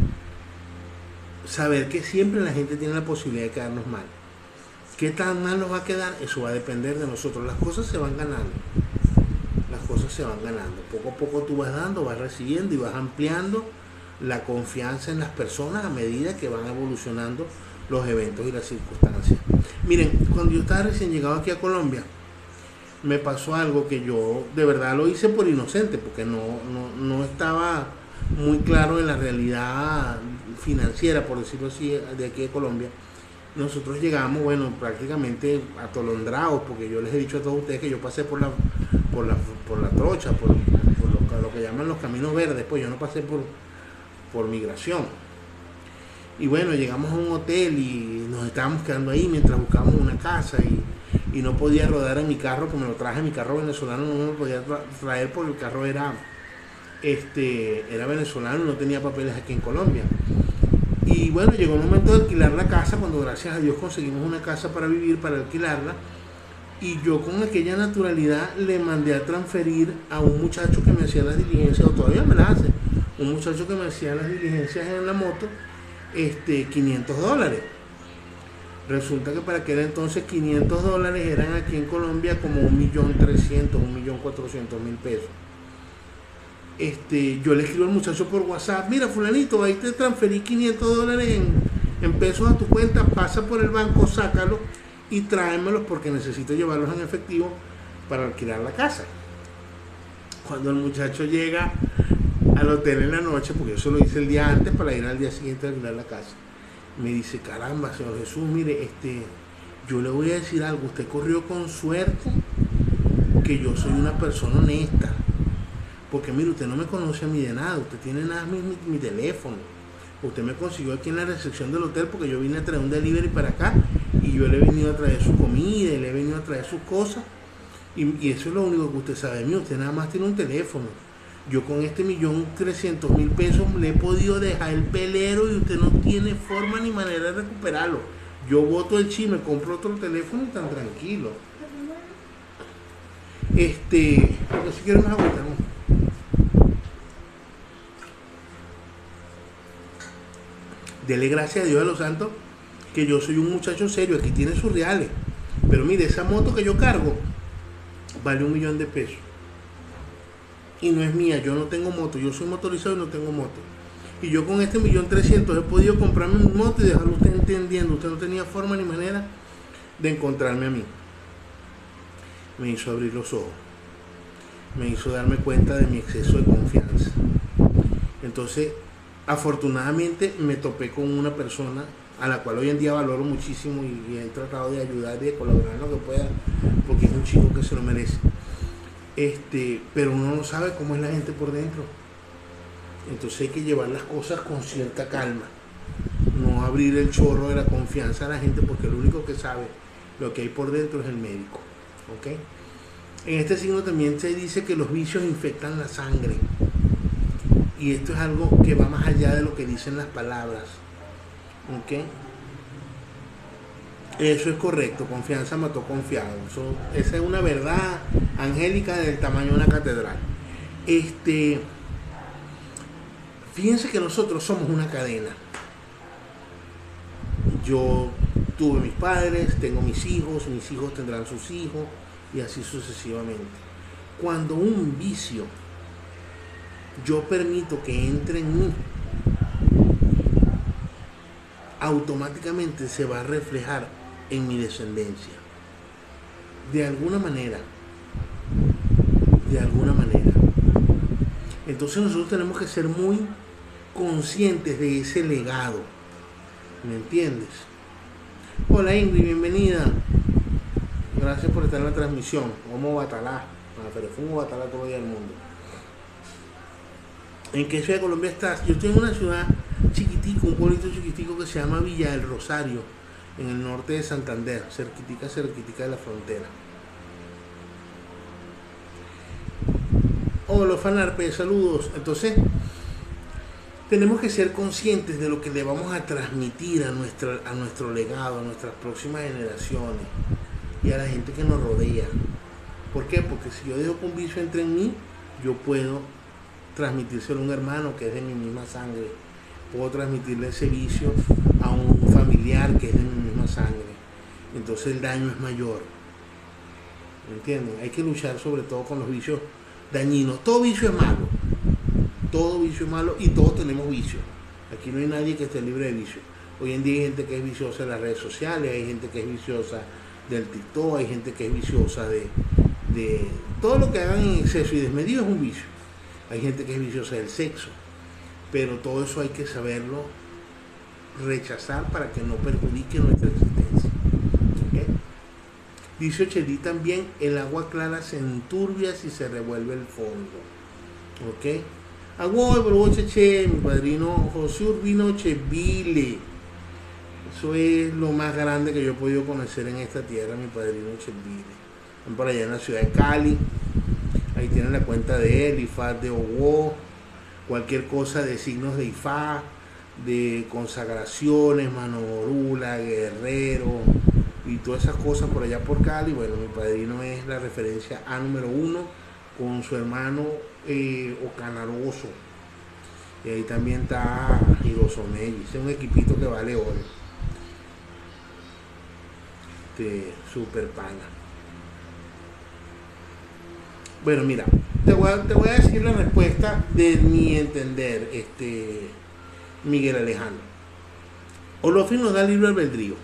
saber que siempre la gente tiene la posibilidad de quedarnos mal. ¿Qué tan mal nos va a quedar? Eso va a depender de nosotros. Las cosas se van ganando. Las cosas se van ganando. Poco a poco tú vas dando, vas recibiendo y vas ampliando la confianza en las personas a medida que van evolucionando los eventos y las circunstancias. Miren, cuando yo estaba recién llegado aquí a Colombia, me pasó algo que yo de verdad lo hice por inocente, porque no, no, no estaba muy claro en la realidad financiera, por decirlo así, de aquí de Colombia. Nosotros llegamos, bueno, prácticamente atolondrados, porque yo les he dicho a todos ustedes que yo pasé por la, por la, por la trocha, por, por lo, lo que llaman los caminos verdes, pues yo no pasé por, por migración. Y bueno, llegamos a un hotel y nos estábamos quedando ahí mientras buscábamos una casa y, y no podía rodar en mi carro, que me lo traje en mi carro venezolano, no me lo podía traer porque el carro era, este, era venezolano y no tenía papeles aquí en Colombia. Y bueno, llegó el momento de alquilar la casa, cuando gracias a Dios conseguimos una casa para vivir, para alquilarla. Y yo con aquella naturalidad le mandé a transferir a un muchacho que me hacía las diligencias, o todavía me las hace, un muchacho que me hacía las diligencias en la moto, este, quinientos dólares. Resulta que para aquel entonces quinientos dólares eran aquí en Colombia como un millón trescientos, un millón cuatrocientos mil pesos. Este, yo le escribo al muchacho por WhatsApp, mira fulanito, ahí te transferí quinientos dólares en, en pesos a tu cuenta, pasa por el banco, sácalo y tráemelos porque necesito llevarlos en efectivo para alquilar la casa. Cuando el muchacho llega al hotel en la noche, porque yo se lo hice el día antes para ir al día siguiente a alquilar la casa, me dice, caramba, Señor Jesús, mire, este, yo le voy a decir algo, usted corrió con suerte que yo soy una persona honesta. Porque mire, usted no me conoce a mí de nada, usted tiene nada mi, mi, mi teléfono. Usted me consiguió aquí en la recepción del hotel porque yo vine a traer un delivery para acá y yo le he venido a traer su comida y le he venido a traer sus cosas. Y, y eso es lo único que usted sabe de mí, usted nada más tiene un teléfono. Yo con este millón trescientos mil pesos le he podido dejar el pelero y usted no tiene forma ni manera de recuperarlo. Yo boto el chi, me compro otro teléfono y tan tranquilo. Este, no sé si quieren más agüita, ¿no? Dele gracias a Dios a los santos que yo soy un muchacho serio, aquí tiene sus reales. Pero mire, esa moto que yo cargo vale un millón de pesos. Y no es mía, yo no tengo moto, yo soy motorizado y no tengo moto. Y yo con este millón trescientos he podido comprarme mi moto y dejarlo usted entendiendo. Usted no tenía forma ni manera de encontrarme a mí. Me hizo abrir los ojos. Me hizo darme cuenta de mi exceso de confianza. Entonces, afortunadamente me topé con una persona a la cual hoy en día valoro muchísimo y, y he tratado de ayudar y de colaborar en lo que pueda porque es un chico que se lo merece. este, pero uno no sabe cómo es la gente por dentro. Entonces hay que llevar las cosas con cierta calma, no abrir el chorro de la confianza a la gente, porque el único que sabe lo que hay por dentro es el médico. ¿Okay? En este signo también se dice que los vicios infectan la sangre, y esto es algo que va más allá de lo que dicen las palabras. ¿Okay? Eso es correcto, confianza mató confiado. Eso, esa es una verdad angélica del tamaño de una catedral. Este, fíjense que nosotros somos una cadena. Yo tuve mis padres, tengo mis hijos, mis hijos tendrán sus hijos, y así sucesivamente. Cuando un vicio yo permito que entre en mí, automáticamente se va a reflejar en mi descendencia. De alguna manera. De alguna manera. Entonces nosotros tenemos que ser muy conscientes de ese legado. ¿Me entiendes? Hola Ingrid, bienvenida. Gracias por estar en la transmisión. Como Batalá. Pero fue un Batalá todo el día del mundo. ¿En qué ciudad de Colombia estás? Yo estoy en una ciudad chiquitico, un pueblito chiquitico que se llama Villa del Rosario, en el norte de Santander, cerquitica, cerquitica de la frontera. Hola Fanarpe, saludos. Entonces, tenemos que ser conscientes de lo que le vamos a transmitir a, nuestra, a nuestro legado, a nuestras próximas generaciones y a la gente que nos rodea. ¿Por qué? Porque si yo dejo que un vicio entre en mí, yo puedo transmitírselo a un hermano que es de mi misma sangre, puedo transmitirle ese vicio a un familiar que es de mi misma sangre, entonces el daño es mayor. ¿Me entienden? Hay que luchar sobre todo con los vicios dañinos. Todo vicio es malo, todo vicio es malo, y todos tenemos vicios. Aquí no hay nadie que esté libre de vicio. Hoy en día hay gente que es viciosa de las redes sociales, hay gente que es viciosa del TikTok, hay gente que es viciosa de, de todo lo que hagan en exceso y desmedido es un vicio. Hay gente que es viciosa del sexo, pero todo eso hay que saberlo rechazar para que no perjudique nuestra existencia. ¿Okay? Dice Ocheli también, el agua clara se enturbia si se revuelve el fondo. ¿Ok? Agua, pero cheche, mi padrino José Urbino Chevile. Eso es lo más grande que yo he podido conocer en esta tierra, mi padrino Chevile. Van por allá en la ciudad de Cali. Ahí tienen la cuenta de él, Ifá de Owo, cualquier cosa de signos de Ifá, de consagraciones, Manorula, Guerrero y todas esas cosas por allá por Cali. Bueno, mi padrino es la referencia A número uno con su hermano eh, Ocanaroso. Y ahí también está Hirosomeji, es un equipito que vale oro. Este, super pana. Bueno, mira, te voy, a, te voy a decir la respuesta de mi entender, este Miguel Alejandro. Olofin nos da libre albedrío.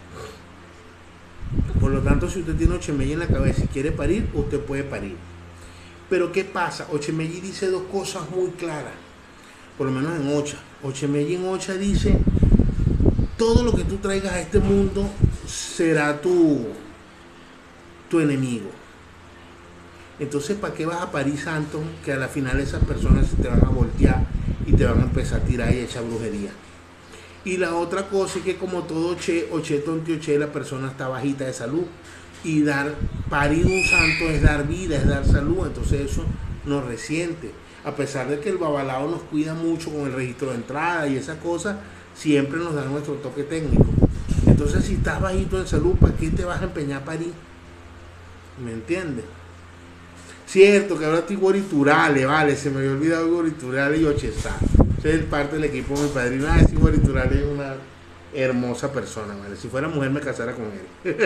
Por lo tanto, si usted tiene Ochemeji en la cabeza y quiere parir, usted puede parir. Pero ¿qué pasa? Ochemeji dice dos cosas muy claras, por lo menos en Ocha. Ochemeji en Ocha dice, todo lo que tú traigas a este mundo será tu, tu enemigo. Entonces, ¿para qué vas a parir santos que a la final esas personas te van a voltear y te van a empezar a tirar y echar brujería? Y la otra cosa es que como todo oche, oche, tontioche, la persona está bajita de salud, y dar, parir un santo es dar vida, es dar salud, entonces eso nos resiente. A pesar de que el babalao nos cuida mucho con el registro de entrada y esas cosas, siempre nos da nuestro toque técnico. Entonces, si estás bajito de salud, ¿para qué te vas a empeñar a parir? ¿Me entiendes? Cierto que ahora estoy Guariturale, vale, se me había olvidado Guariturale y Ochesá. Ese es parte del equipo de mi padrino. Ah, sí, Guariturale es una hermosa persona, vale. Si fuera mujer me casara con él.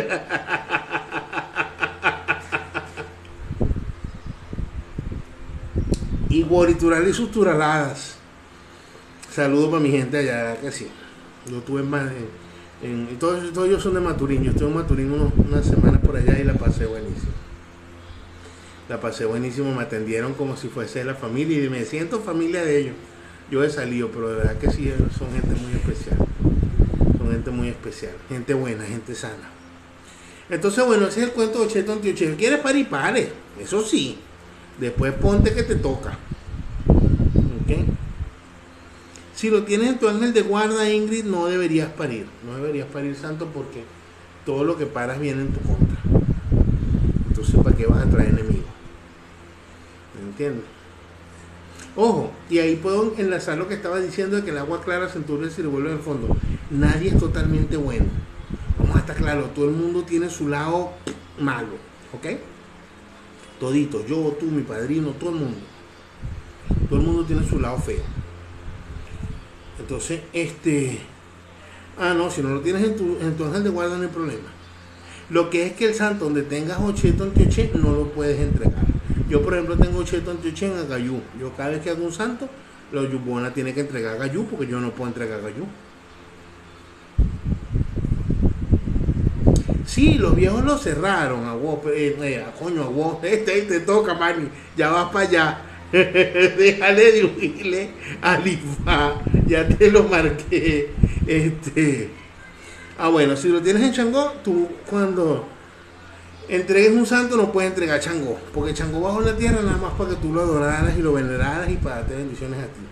Y Guariturale y sus turaladas. Saludos para mi gente allá, que sí. Yo tuve más en, en, todos, todos ellos son de Maturín. Yo estuve en Maturín unos, unas semanas por allá y la pasé buenísimo. La pasé buenísimo, me atendieron como si fuese la familia y me siento familia de ellos. Yo he salido, pero de verdad que sí, son gente muy especial. Son gente muy especial, gente buena, gente sana. Entonces, bueno, ese es el cuento de Cheto Antioche. ¿Quieres parir? Pare, eso sí. Después ponte que te toca. ¿Okay? Si lo tienes en tu ángel de guarda, Ingrid, no deberías parir. No deberías parir santo porque todo lo que paras viene en tu contra. Entonces, ¿para qué vas a traer enemigos? ¿Me entiendes? Ojo, y ahí puedo enlazar lo que estaba diciendo de que el agua clara se enturbia si le vuelve al fondo. Nadie es totalmente bueno. Vamos a estar claros, todo el mundo tiene su lado malo, ¿ok? Todito, yo, tú, mi padrino, todo el mundo. Todo el mundo tiene su lado feo. Entonces, este... Ah, no, si no lo tienes en tu, en tu ángel de guarda no hay problema. Lo que es que el santo donde tengas ocheto antioché no lo puedes entregar. Yo, por ejemplo, tengo ocheto antioché en Agayú. Yo cada vez que hago un santo, la yubona tiene que entregar Agayú porque yo no puedo entregar Agayú. Sí, los viejos lo cerraron, a vos, eh, eh, a coño, a vos, este, este te toca, mani, ya vas para allá. Déjale de huirle al I F A, ya te lo marqué. Este, ah, bueno, si lo tienes en Changó, tú cuando entregues un santo no puedes entregar Changó, porque Changó bajo la tierra nada más para que tú lo adoraras y lo veneraras y para darte bendiciones a ti.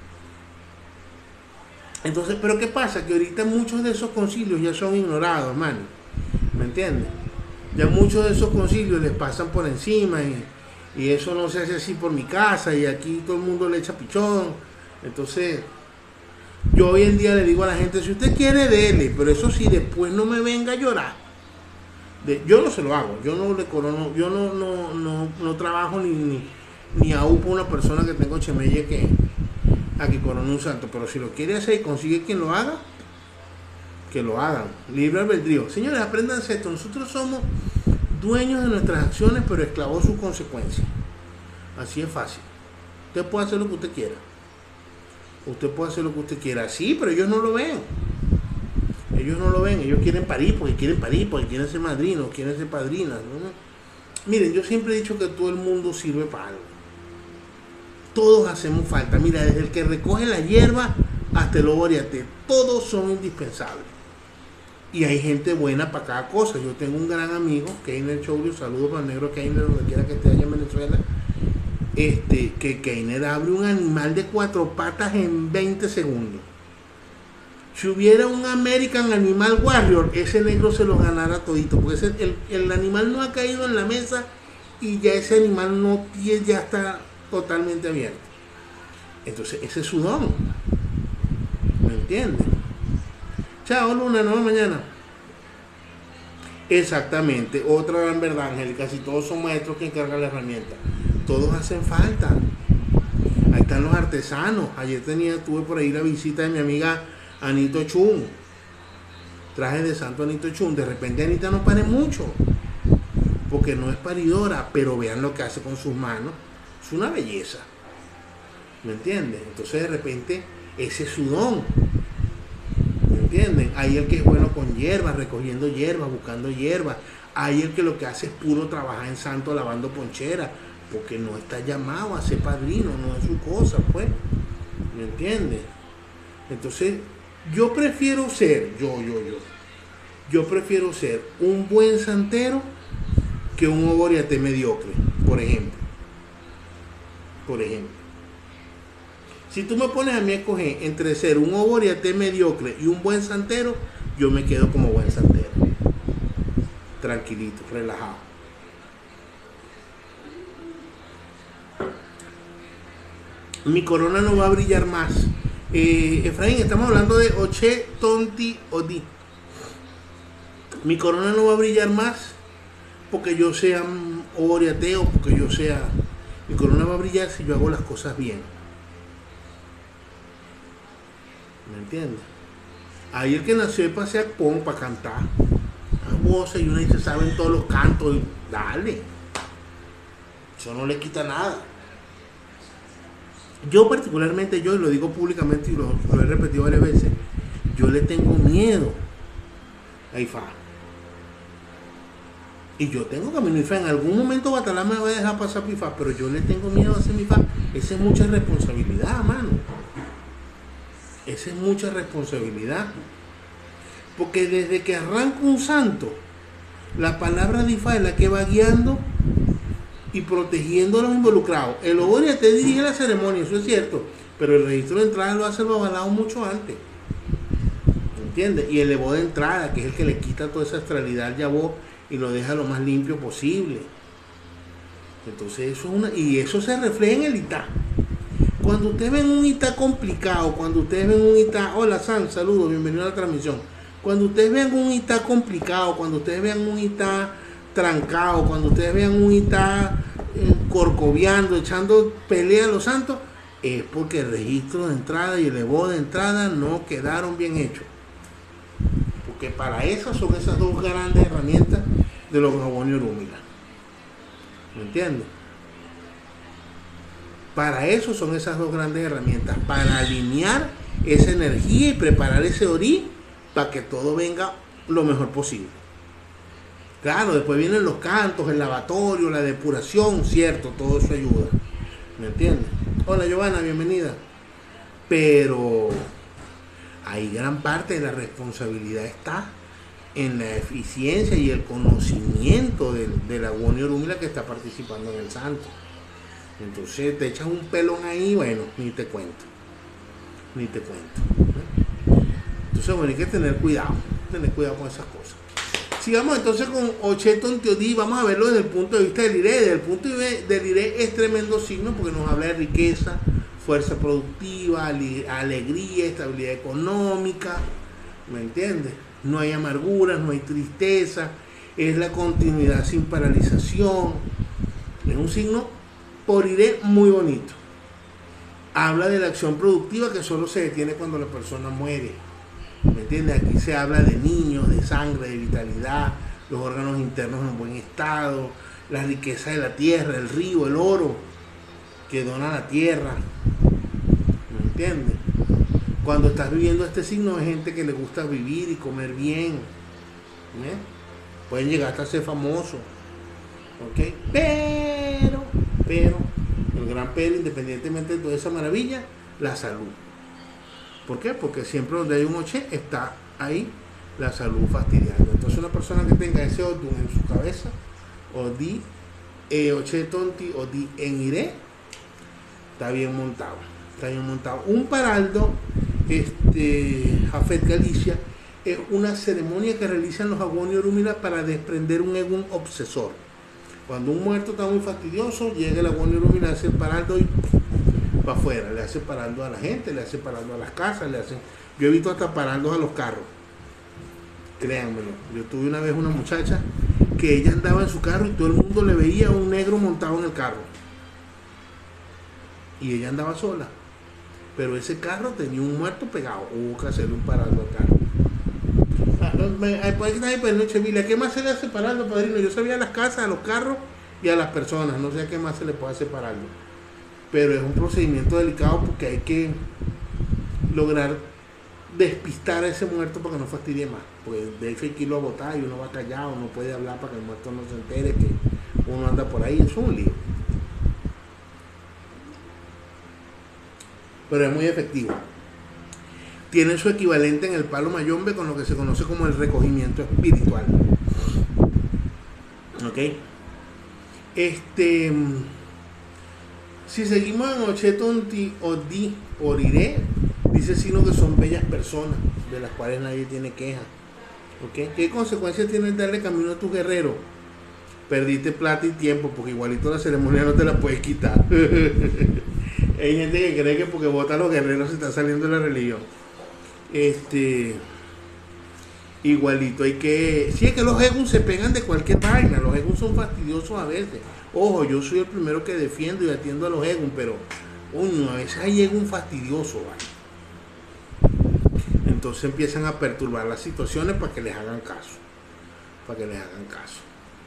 Entonces, pero ¿qué pasa? Que ahorita muchos de esos concilios ya son ignorados, mani. ¿Me entiendes? Ya muchos de esos concilios les pasan por encima y, y eso no se hace así por mi casa y aquí todo el mundo le echa pichón. Entonces, yo hoy en día le digo a la gente, si usted quiere, dele, pero eso sí, después no me venga a llorar. De, yo no se lo hago, yo no le corono, yo no, no, no, no trabajo ni, ni, ni aupo una persona que tengo chemelle que a que corone un santo, pero si lo quiere hacer y consigue quien lo haga, que lo hagan, libre albedrío. Señores, apréndanse esto, nosotros somos dueños de nuestras acciones, pero esclavos de sus consecuencias. Así es fácil. Usted puede hacer lo que usted quiera. Usted puede hacer lo que usted quiera. Sí, pero ellos no lo ven. Ellos no lo ven. Ellos quieren parir porque quieren parir, porque quieren ser madrinos, quieren ser padrinas, ¿no? Miren, yo siempre he dicho que todo el mundo sirve para algo. Todos hacemos falta. Mira, desde el que recoge la hierba hasta el oboriate, todos son indispensables. Y hay gente buena para cada cosa. Yo tengo un gran amigo, Keiner Choulio, saludos para el negro Keiner, donde quiera que esté allá en Venezuela. Este, que Keiner abre un animal de cuatro patas en veinte segundos. Si hubiera un American Animal Warrior, ese negro se lo ganara todito, porque ese, el, el animal no ha caído en la mesa y ya ese animal no tiene, ya está totalmente abierto. Entonces, ese es su don. ¿Me entiendes? Chao, Luna, nos vemos mañana. Exactamente, otra gran verdad, Angélica. Si todos son maestros que encargan la herramienta, todos hacen falta. Ahí están los artesanos. Ayer tenía, tuve por ahí la visita de mi amiga Anito Chun. Traje de santo Anito Chun. De repente Anita no pare mucho, porque no es paridora, pero vean lo que hace con sus manos. Es una belleza. ¿Me entiendes? Entonces de repente ese es su don. ¿Me entienden? Hay el que es bueno con hierbas, recogiendo hierbas, buscando hierbas. Hay el que lo que hace es puro trabajar en santo lavando ponchera, porque no está llamado a ser padrino, no es su cosa, pues. ¿Me entiendes? Entonces, yo prefiero ser, yo, yo, yo, yo prefiero ser un buen santero que un oboriate mediocre, por ejemplo. Por ejemplo. Si tú me pones a mí a escoger entre ser un oboriate mediocre y un buen santero, yo me quedo como buen santero. Tranquilito, relajado. Mi corona no va a brillar más. Eh, Efraín, estamos hablando de Oche Tonti Odi. Mi corona no va a brillar más porque yo sea oboriate o porque yo sea... Mi corona va a brillar si yo hago las cosas bien. ¿Me entiendes? Ahí el que nació es para ser pon, para cantar. Las voces y uno dice, saben todos los cantos. Y dale. Eso no le quita nada. Yo particularmente, yo lo digo públicamente y lo, lo he repetido varias veces, yo le tengo miedo a Ifá. Y yo tengo camino Ifá. En algún momento Batalá me va a dejar pasar por Ifá, pero yo le tengo miedo a hacer mi Ifá. Esa es mucha responsabilidad, mano. Esa es mucha responsabilidad. Porque desde que arranca un santo, la palabra de Ifá es la que va guiando y protegiendo a los involucrados. El Oboria te dirige la ceremonia, eso es cierto, pero el registro de entrada lo hace el babalao mucho antes. ¿Entiendes? Y el Evo de entrada, que es el que le quita toda esa astralidad al Yabó y lo deja lo más limpio posible. Entonces eso es una, y eso se refleja en el Itá. Cuando ustedes ven un Itá complicado, cuando ustedes ven un Itá, hola San, saludos, bienvenido a la transmisión. Cuando ustedes vean un Itá complicado, cuando ustedes vean un Itá trancado, cuando ustedes vean un Itá eh, corcoviando, echando pelea a los santos, es porque el registro de entrada y el Evo de entrada no quedaron bien hechos. Porque para eso son esas dos grandes herramientas de los Gabón y Orúmila. ¿Me entiendes? Para eso son esas dos grandes herramientas, para alinear esa energía y preparar ese orí para que todo venga lo mejor posible. Claro, después vienen los cantos, el lavatorio, la depuración, cierto, todo eso ayuda. ¿Me entiendes? Hola Giovanna, bienvenida. Pero ahí gran parte de la responsabilidad está en la eficiencia y el conocimiento del, del Agón y Orúmila que está participando en el santo. Entonces te echas un pelón ahí, bueno, ni te cuento. Ni te cuento. Entonces, bueno, hay que tener cuidado, tener cuidado con esas cosas. Sigamos entonces con Ocheton Teodí, vamos a verlo desde el punto de vista del Iré. Desde el punto de vista del Iré es tremendo signo porque nos habla de riqueza, fuerza productiva, alegría, estabilidad económica, ¿me entiendes? No hay amarguras, no hay tristeza, es la continuidad sin paralización. Es un signo por Iré muy bonito. Habla de la acción productiva que solo se detiene cuando la persona muere. ¿Me entiendes? Aquí se habla de niños, de sangre, de vitalidad, los órganos internos en buen estado, la riqueza de la tierra, el río, el oro que dona la tierra. ¿Me entiendes? Cuando estás viviendo este signo de gente que le gusta vivir y comer bien. ¿Eh? Pueden llegar hasta ser famosos. ¿Ok? Pero, pero, el gran pero, independientemente de toda esa maravilla, la salud. ¿Por qué? Porque siempre donde hay un oche está ahí la salud fastidiando. Entonces una persona que tenga ese odun en su cabeza, o di eh, oche tonti o di en iré, está bien montado. Está bien montado. Un paraldo, este, Jafet Galicia, es una ceremonia que realizan los Agón y Orúmila para desprender un egún obsesor. Cuando un muerto está muy fastidioso, llega el Agón y Orúmila, hace el paraldo y para afuera, le hace parando a la gente, le hace parando a las casas, le hacen, yo he visto hasta parando a los carros, créanmelo. Yo tuve una vez una muchacha que ella andaba en su carro y todo el mundo le veía a un negro montado en el carro y ella andaba sola, pero ese carro tenía un muerto pegado, hubo que hacerle un parando al carro. ¿A qué más se le hace parando, padrino? Yo sabía a las casas, a los carros y a las personas, no sé a qué más se le puede hacer parando. Pero es un procedimiento delicado porque hay que lograr despistar a ese muerto para que no fastidie más. Porque de hecho hay que irlo a botar y uno va callado, no puede hablar para que el muerto no se entere que uno anda por ahí. Eso es un lío. Pero es muy efectivo. Tiene su equivalente en el palo mayombe con lo que se conoce como el recogimiento espiritual. ¿Ok? Este... Si seguimos en Ochetonti o Di Oriré, dice sino que son bellas personas, de las cuales nadie tiene queja. ¿Okay? ¿Qué consecuencias tiene darle camino a tu guerrero? Perdiste plata y tiempo, porque igualito la ceremonia no te la puedes quitar. Hay gente que cree que porque vota a los guerreros se está saliendo de la religión. Este... Igualito hay que... Sí, es que los egun se pegan de cualquier vaina, los egun son fastidiosos a veces. Ojo, yo soy el primero que defiendo y atiendo a los egun, pero uno, a veces hay egun fastidioso, ¿vale? Entonces empiezan a perturbar las situaciones para que les hagan caso. Para que les hagan caso.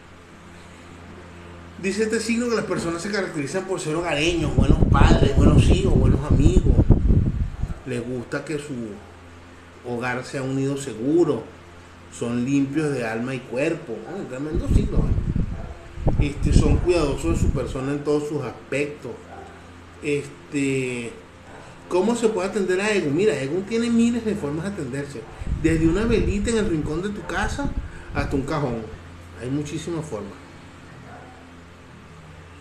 Dice este signo que las personas se caracterizan por ser hogareños, buenos padres, buenos hijos, buenos amigos. Les gusta que su hogar sea un nido seguro. Son limpios de alma y cuerpo. Ah, un tremendo signo, ¿vale? Este, son cuidadosos de su persona en todos sus aspectos. Este, ¿cómo se puede atender a Egun? Mira, Egun tiene miles de formas de atenderse. Desde una velita en el rincón de tu casa hasta un cajón. Hay muchísimas formas.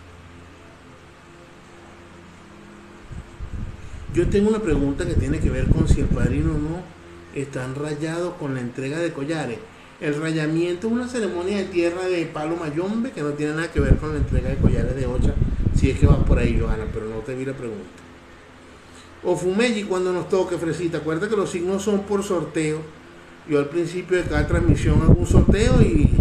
Yo tengo una pregunta que tiene que ver con si el padrino o no están rayados con la entrega de collares. El rayamiento es una ceremonia de tierra de palo mayombe que no tiene nada que ver con la entrega de collares de ocha, si es que va por ahí, Johanna, pero no te vi la pregunta. O Fumeji cuando nos toque, Fresita, acuérdate que los signos son por sorteo. Yo al principio de cada transmisión hago un sorteo y,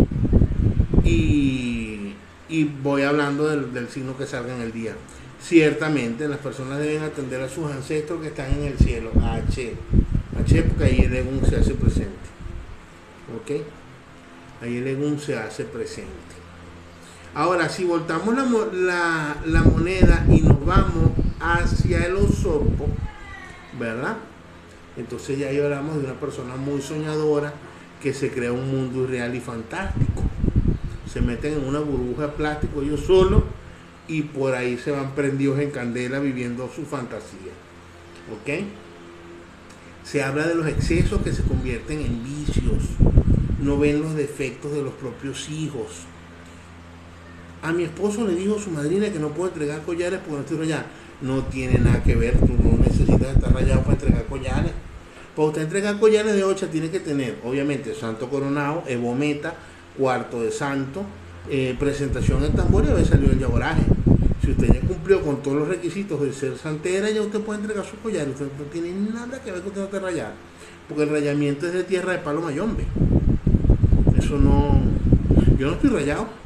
y, y voy hablando del, del signo que salga en el día. Ciertamente las personas deben atender a sus ancestros que están en el cielo, a H, H porque ahí el Egún se hace presente, ¿ok? Ahí el Egún se hace presente. Ahora, si voltamos la, la, la moneda y nos vamos hacia el Osopo, ¿verdad? Entonces ya ahí hablamos de una persona muy soñadora que se crea un mundo irreal y fantástico. Se meten en una burbuja de plástico ellos solos y por ahí se van prendidos en candela viviendo su fantasía. ¿Ok? Se habla de los excesos que se convierten en vicios. No ven los defectos de los propios hijos. A mi esposo le dijo su madrina que no puedo entregar collares porque no estoy rayado. No tiene nada que ver, tú no necesitas estar rayado para entregar collares. Para usted entregar collares de ocha tiene que tener, obviamente, santo coronado, evometa, cuarto de santo, eh, presentación en tambor y a veces salió el yaboraje. Si usted ya cumplió con todos los requisitos de ser santera, ya usted puede entregar sus collares. Usted no tiene nada que ver con usted no esté rayado, porque el rayamiento es de tierra de palo mayombe. Eso no... Yo no estoy rayado.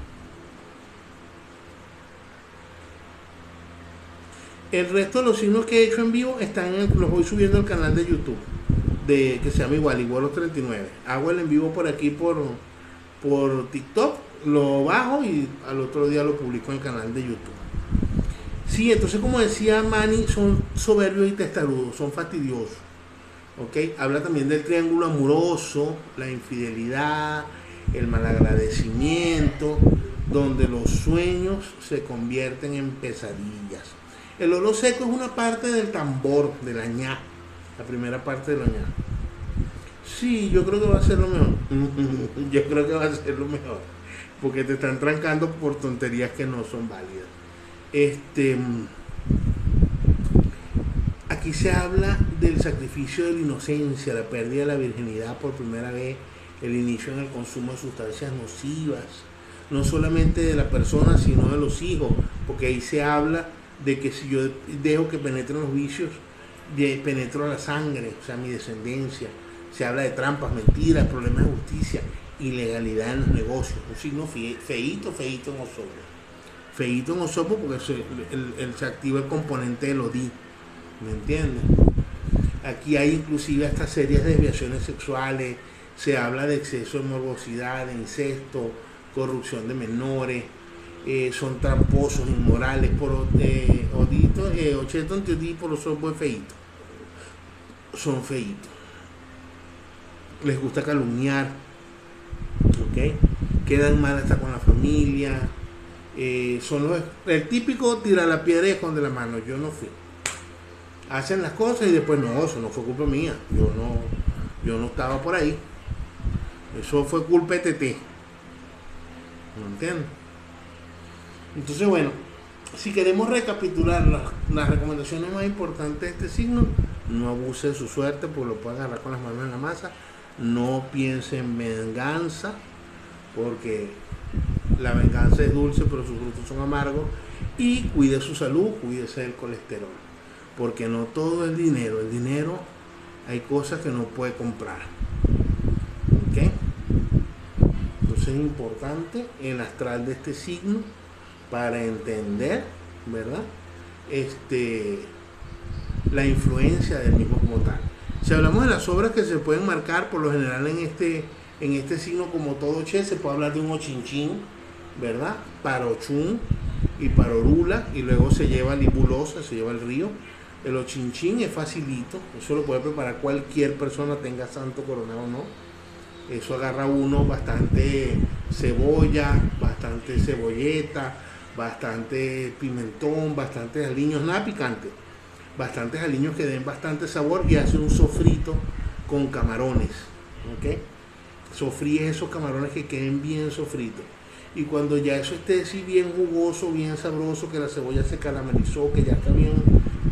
El resto de los signos que he hecho en vivo están en, los voy subiendo al canal de YouTube, de, que se llama igual, igual los treinta y nueve. Hago el en vivo por aquí por, por TikTok, lo bajo y al otro día lo publico en el canal de YouTube. Sí, entonces como decía Manny, son soberbios y testarudos, son fastidiosos. ¿Okay? Habla también del triángulo amoroso, la infidelidad, el malagradecimiento, donde los sueños se convierten en pesadillas. El olo seco es una parte del tambor, de la ña, la primera parte de la ña. Sí, yo creo que va a ser lo mejor. Yo creo que va a ser lo mejor. Porque te están trancando por tonterías que no son válidas. Este, aquí se habla del sacrificio de la inocencia, la pérdida de la virginidad por primera vez, el inicio en el consumo de sustancias nocivas. No solamente de la persona, sino de los hijos. Porque ahí se habla de que si yo dejo que penetren los vicios, penetro la sangre, o sea, mi descendencia. Se habla de trampas, mentiras, problemas de justicia, ilegalidad en los negocios. Un signo feíto, feíto en Osopo. Feíto en Osopo porque se, el, el, se activa el componente del Odí. ¿Me entiendes? Aquí hay inclusive hasta serias desviaciones sexuales. Se habla de exceso de morbosidad, de incesto, corrupción de menores. Eh, son tramposos, inmorales, por eh, odito, eh, ocheto antiodí por los ojos feitos. Son feitos. Les gusta calumniar, ¿ok? Quedan mal hasta con la familia. Eh, son los, el típico tirar la piedra y esconde la mano. Yo no fui. Hacen las cosas y después no, eso no fue culpa mía. Yo no, yo no estaba por ahí. Eso fue culpa de T T. ¿No entiendes? Entonces, bueno, si queremos recapitular las, las recomendaciones más importantes de este signo, no abuse de su suerte porque lo puede agarrar con las manos en la masa. No piense en venganza porque la venganza es dulce pero sus frutos son amargos. Y cuide su salud, cuídese del colesterol, porque no todo es dinero. El dinero hay cosas que no puede comprar. ¿Ok? Entonces es importante el astral de este signo para entender, ¿verdad? Este, la influencia del mismo como tal. Si hablamos de las obras que se pueden marcar, por lo general en este, en este signo como todo che, se puede hablar de un ochinchín, ¿verdad? Para Ochún y para Orula, y luego se lleva Libulosa, se lleva el río. El ochinchín es facilito, eso lo puede preparar cualquier persona, tenga santo coronado o no. Eso agarra uno bastante cebolla, bastante cebolleta, bastante pimentón, bastantes aliños, nada picante, bastantes aliños que den bastante sabor y hace un sofrito con camarones, ¿ok? Sofríe esos camarones que queden bien sofritos y cuando ya eso esté así bien jugoso, bien sabroso, que la cebolla se caramelizó, que ya está bien, bien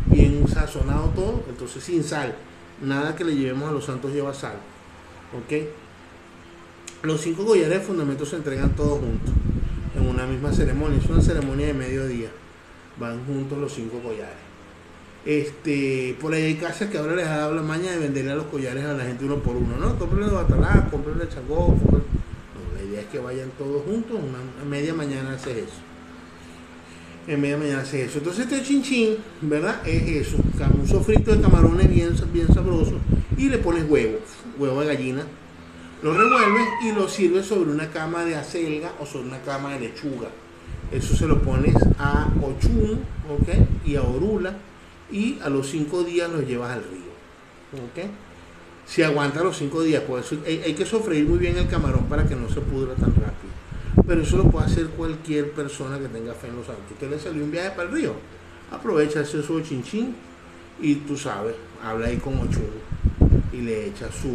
sazonado todo, entonces sin sal. Nada que le llevemos a los santos lleva sal. ¿Ok? Los cinco collares de fundamento se entregan todos juntos en una misma ceremonia. Es una ceremonia de mediodía. Van juntos los cinco collares. Este, por ahí hay casas que ahora les ha dado la maña de venderle a los collares a la gente uno por uno, ¿no? Cómprenle de Batalá, cómprenle de Changó, cómprenle... No, la idea es que vayan todos juntos, una media mañana hace eso. En media mañana hace eso. Entonces este chinchín, ¿verdad? Es eso, un sofrito de camarones bien, bien sabroso, y le pones huevo, huevo de gallina, lo revuelves y lo sirves sobre una cama de acelga o sobre una cama de lechuga. Eso se lo pones a ochún, ¿ok? Y a orula, y a los cinco días los llevas al río, ¿ok? Si aguanta los cinco días, pues hay, hay que sofreír muy bien el camarón para que no se pudra tan rápido. Pero eso lo puede hacer cualquier persona que tenga fe en los santos. Usted le salió un viaje para el río, aprovecha ese su chinchín y tú sabes, habla ahí con ochún y le echa su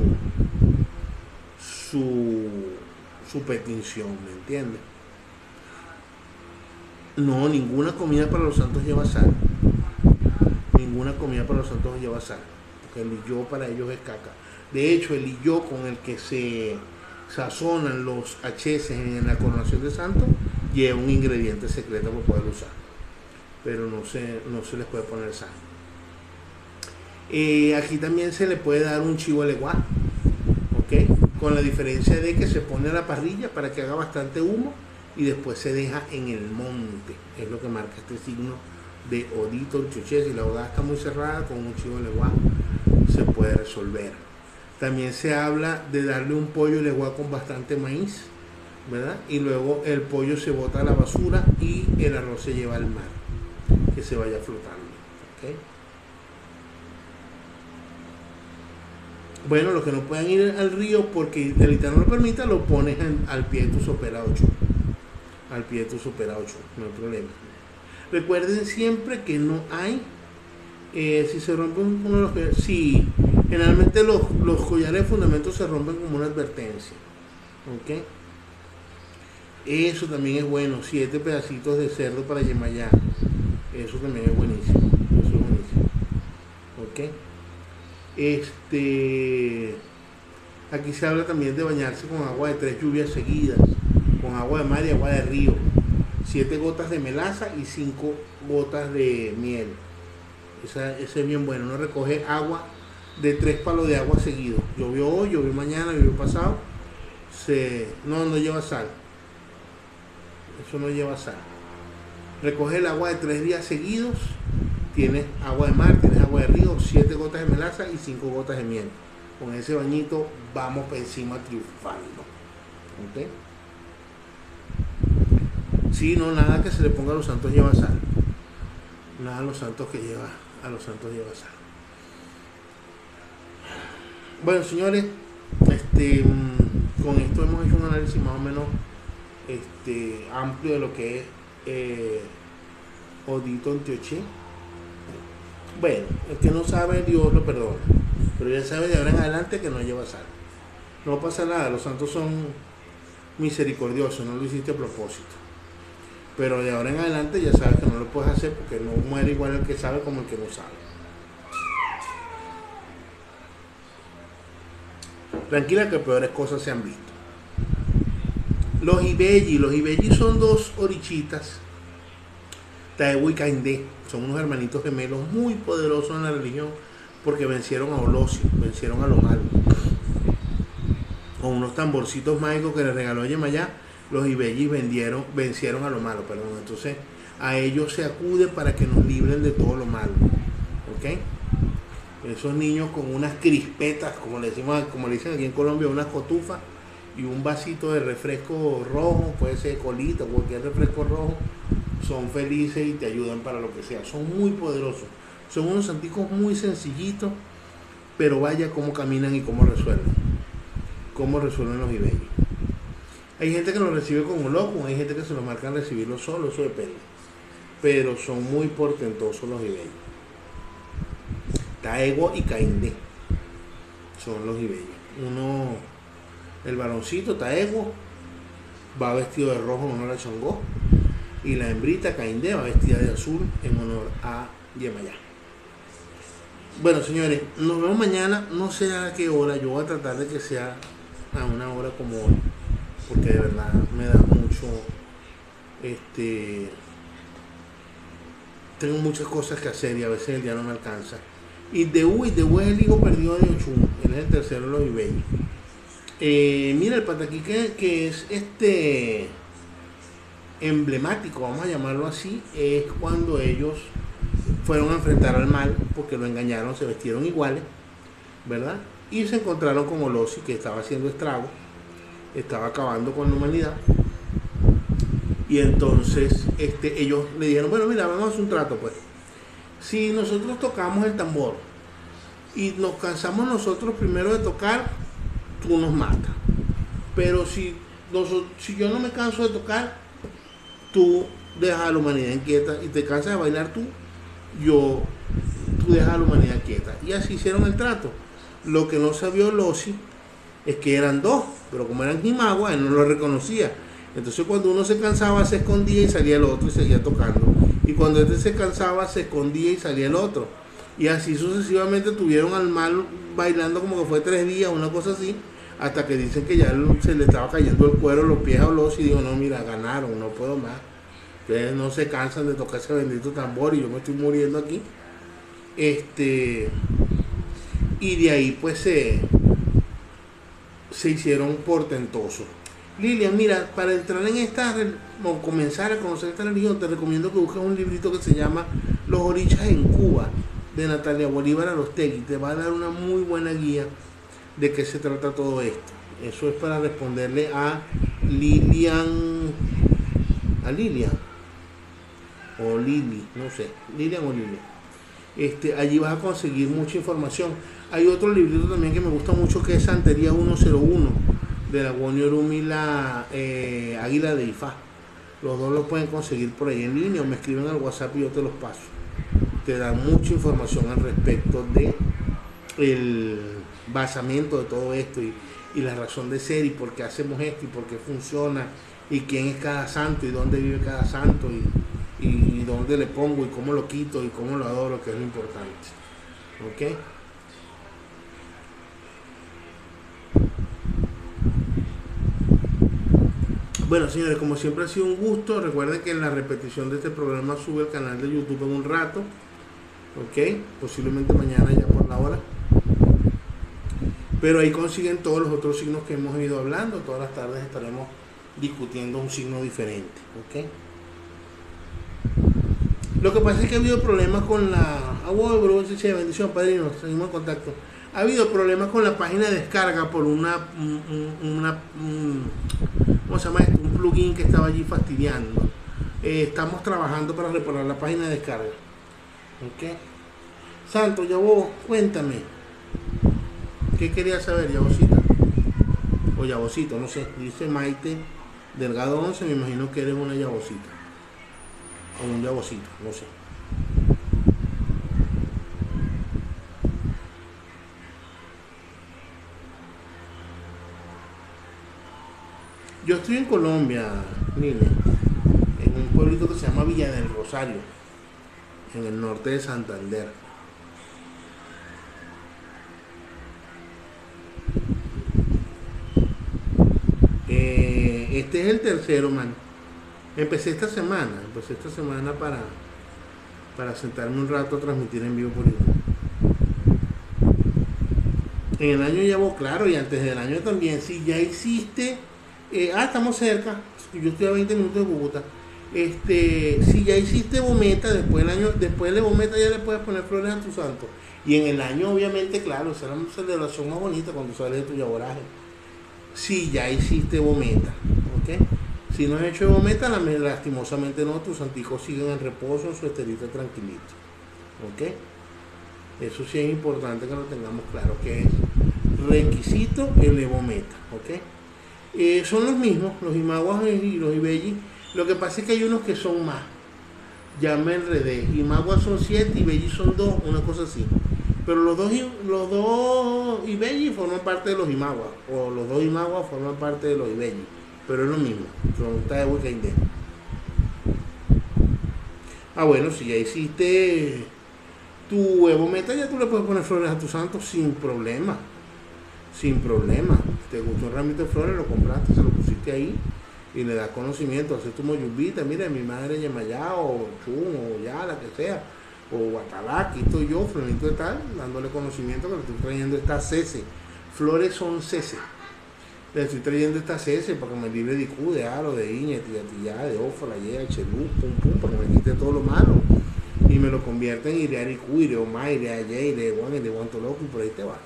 su su petición, ¿me entiendes? No, ninguna comida para los santos lleva sal. Ninguna comida para los santos lleva sal, porque el liyó para ellos es caca. De hecho, el liyó con el que se sazonan los acheses en la coronación de santos lleva un ingrediente secreto para poder usar, pero no se, no se les puede poner sal. Eh, aquí también se le puede dar un chivo leguá, ¿ok? Con la diferencia de que se pone a la parrilla para que haga bastante humo y después se deja en el monte. Es lo que marca este signo de Odito Ntioché. Si la odada está muy cerrada, con un chivo leguá se puede resolver. También se habla de darle un pollo leguá con bastante maíz, ¿verdad? Y luego el pollo se bota a la basura y el arroz se lleva al mar, que se vaya flotando, ¿ok? Bueno, los que no puedan ir al río porque el Itá no lo permita, lo pones en, al pie de tu sopera ocho. Al pie de tu sopera ocho, no hay problema. Recuerden siempre que no hay, eh, si se rompe uno de los collares, sí, generalmente los, los collares de fundamento se rompen como una advertencia, ¿ok? Eso también es bueno, siete pedacitos de cerdo para Yemayá, eso también es buenísimo, eso es buenísimo, ¿ok? Este, aquí se habla también de bañarse con agua de tres lluvias seguidas, con agua de mar y agua de río, siete gotas de melaza y cinco gotas de miel. Esa, ese es bien bueno. Uno recoge agua de tres palos de agua seguidos. Llovió hoy, llovió mañana, llovió pasado. Se, no, no lleva sal. Eso no lleva sal. Recoge el agua de tres días seguidos. Tienes agua de mar, tienes agua de río, siete gotas de melaza y cinco gotas de miel. Con ese bañito vamos por encima triunfando. ¿Ok? Sí, no, nada que se le ponga a los santos lleva sal. Nada a los santos que lleva, a los santos lleva sal. Bueno, señores, este, con esto hemos hecho un análisis más o menos este, amplio de lo que es eh, Odito Ntioché. Bueno, el que no sabe, Dios lo perdona, pero ya sabe de ahora en adelante que no lleva sal. No pasa nada, los santos son misericordiosos, no lo hiciste a propósito. Pero de ahora en adelante ya sabes que no lo puedes hacer porque no muere igual el que sabe como el que no sabe. Tranquila que peores cosas se han visto. Los Ibelli, los Ibelli son dos orichitas, Taewo y Caindé, son unos hermanitos gemelos muy poderosos en la religión porque vencieron a Olosio, vencieron a lo malo. Con unos tamborcitos mágicos que les regaló Yemayá, los Ibelli vendieron, vencieron a lo malo, perdón. Entonces a ellos se acude para que nos libren de todo lo malo, ¿ok? Esos niños con unas crispetas, como le decimos, como le dicen aquí en Colombia, unas cotufas y un vasito de refresco rojo, puede ser colita, cualquier refresco rojo, son felices y te ayudan para lo que sea. Son muy poderosos, son unos santicos muy sencillitos, pero vaya cómo caminan y cómo resuelven, cómo resuelven los Ibelli. Hay gente que lo recibe como loco, hay gente que se lo marcan recibirlo solo, eso depende. Pero son muy portentosos los Ibelli. Taewo y Caindé son los Ibelli. Uno, el varoncito Taewo va vestido de rojo en honor a Changó, y la hembrita Caindé va vestida de azul en honor a Yemayá. Bueno, señores, nos vemos mañana, no sé a qué hora, yo voy a tratar de que sea a una hora como hoy, porque de verdad me da mucho, este, tengo muchas cosas que hacer y a veces el día no me alcanza. Y de Uy, de Uy es el hijo perdido de Ochun, él es el tercero de los Ibelli. Eh, mira, el pataquique que es este emblemático, vamos a llamarlo así, es cuando ellos fueron a enfrentar al mal porque lo engañaron, se vestieron iguales, ¿verdad? Y se encontraron con Olosi, que estaba haciendo estragos, estaba acabando con la humanidad. Y entonces este, ellos le dijeron, bueno, mira, vamos a hacer un trato, pues. Si nosotros tocamos el tambor y nos cansamos nosotros primero de tocar, tú nos matas. Pero si, nosotros, si yo no me canso de tocar, tú dejas a la humanidad inquieta, y te cansas de bailar tú, yo, tú dejas a la humanidad quieta. Y así hicieron el trato. Lo que no sabía Losi es que eran dos, pero como eran Jimagua, él no lo reconocía. Entonces cuando uno se cansaba, se escondía y salía el otro y seguía tocando. Y cuando este se cansaba, se escondía y salía el otro. Y así sucesivamente tuvieron al mal bailando como que fue tres días, una cosa así, hasta que dicen que ya se le estaba cayendo el cuero los pies a Olosi y dijo, no, mira, ganaron, no puedo más. Ustedes no se cansan de tocar ese bendito tambor y yo me estoy muriendo aquí. Este, y de ahí pues se, se hicieron portentosos. Lilian, mira, para entrar en esta, o comenzar a conocer esta religión, te recomiendo que busques un librito que se llama Los Orichas en Cuba, de Natalia Bolívar Arostegui. Te va a dar una muy buena guía de qué se trata todo esto. Eso es para responderle a Lilian, a Lilian, o Lili, no sé, Lilian o Lili. Este, allí vas a conseguir mucha información. Hay otro librito también que me gusta mucho, que es Santería ciento uno, de la Guoniorumi, la eh, Águila de Ifá. Los dos los pueden conseguir por ahí en línea, o me escriben al WhatsApp y yo te los paso. Te dan mucha información al respecto de el basamento de todo esto, y, y la razón de ser, y por qué hacemos esto, y por qué funciona, y quién es cada santo, y dónde vive cada santo, y, y, y dónde le pongo, y cómo lo quito, y cómo lo adoro, que es lo importante. ¿Ok? Bueno, señores, como siempre ha sido un gusto. Recuerden que en la repetición de este programa sube al canal de YouTube en un rato. Ok, posiblemente mañana ya por la hora. Pero ahí consiguen todos los otros signos que hemos ido hablando. Todas las tardes estaremos discutiendo un signo diferente. Ok. Lo que pasa es que ha habido problemas con la... Ah, wow, bro, bendición, padrino, seguimos en contacto. Ha habido problemas con la página de descarga por una... una, una ¿cómo se llama esto? Un plugin que estaba allí fastidiando. Eh, estamos trabajando para reparar la página de descarga. Ok. Santo, ya vos, cuéntame. ¿Qué querías saber, Yabosita? O Yabosito, no sé. Dice Maite Delgado once, me imagino que eres una Yabosita. O un Yabosito, no sé. Yo estoy en Colombia, Nile, en un pueblito que se llama Villa del Rosario, en el norte de Santander. Eh, este es el tercero, man. Empecé esta semana, empecé esta semana para, para sentarme un rato a transmitir en vivo por YouTube. En el año llevo, claro, y antes del año también. Si ya hiciste, eh, ah, estamos cerca, yo estoy a veinte minutos de Bogotá. Este, si ya hiciste Bometa, después del año, después de Bometa ya le puedes poner flores a tu santo. Y en el año, obviamente, claro, será una celebración más bonita cuando sales de tu yaboraje. Si ya hiciste Bometa, ¿ok? Si no has hecho Bometa, lastimosamente no, tus santicos siguen en reposo, en su esterita tranquilito, ¿ok? Eso sí es importante que lo tengamos claro, que es requisito el Ebometa, ¿ok? Eh, son los mismos, los Imaguas y los Ibelli. Lo que pasa es que hay unos que son más. Ya me enredé. Imaguas son siete, Ibelli son dos, una cosa así. Pero los dos, los dos Ibelli forman parte de los Imaguas, o los dos Imaguas forman parte de los Ibelli. Pero es lo mismo, son Taewo y Kainde. Ah, bueno, si ya hiciste Tu Evo Meta ya tú le puedes poner flores a tu santo sin problema. Sin problema. Te gustó un ramito de flores, lo compraste, se lo pusiste ahí y le das conocimiento. Haces tu moyumbita, mira, mi madre Yemayá o Chun o ya, la que sea, o Guatalá, aquí estoy yo, Florenito de tal, dándole conocimiento que le estoy trayendo esta cese. Flores son cese. Le estoy trayendo esta cese para que me libre de Icu, de Aro, de Iña, de Atillá, de Ofa, la Yea, Chelú, pum pum, para que me quite todo lo malo. Y me lo convierte en Irea Icu, Irea Oma, Irea Yea, Irea Juan, Irea Guanto Loco, y por ahí te va.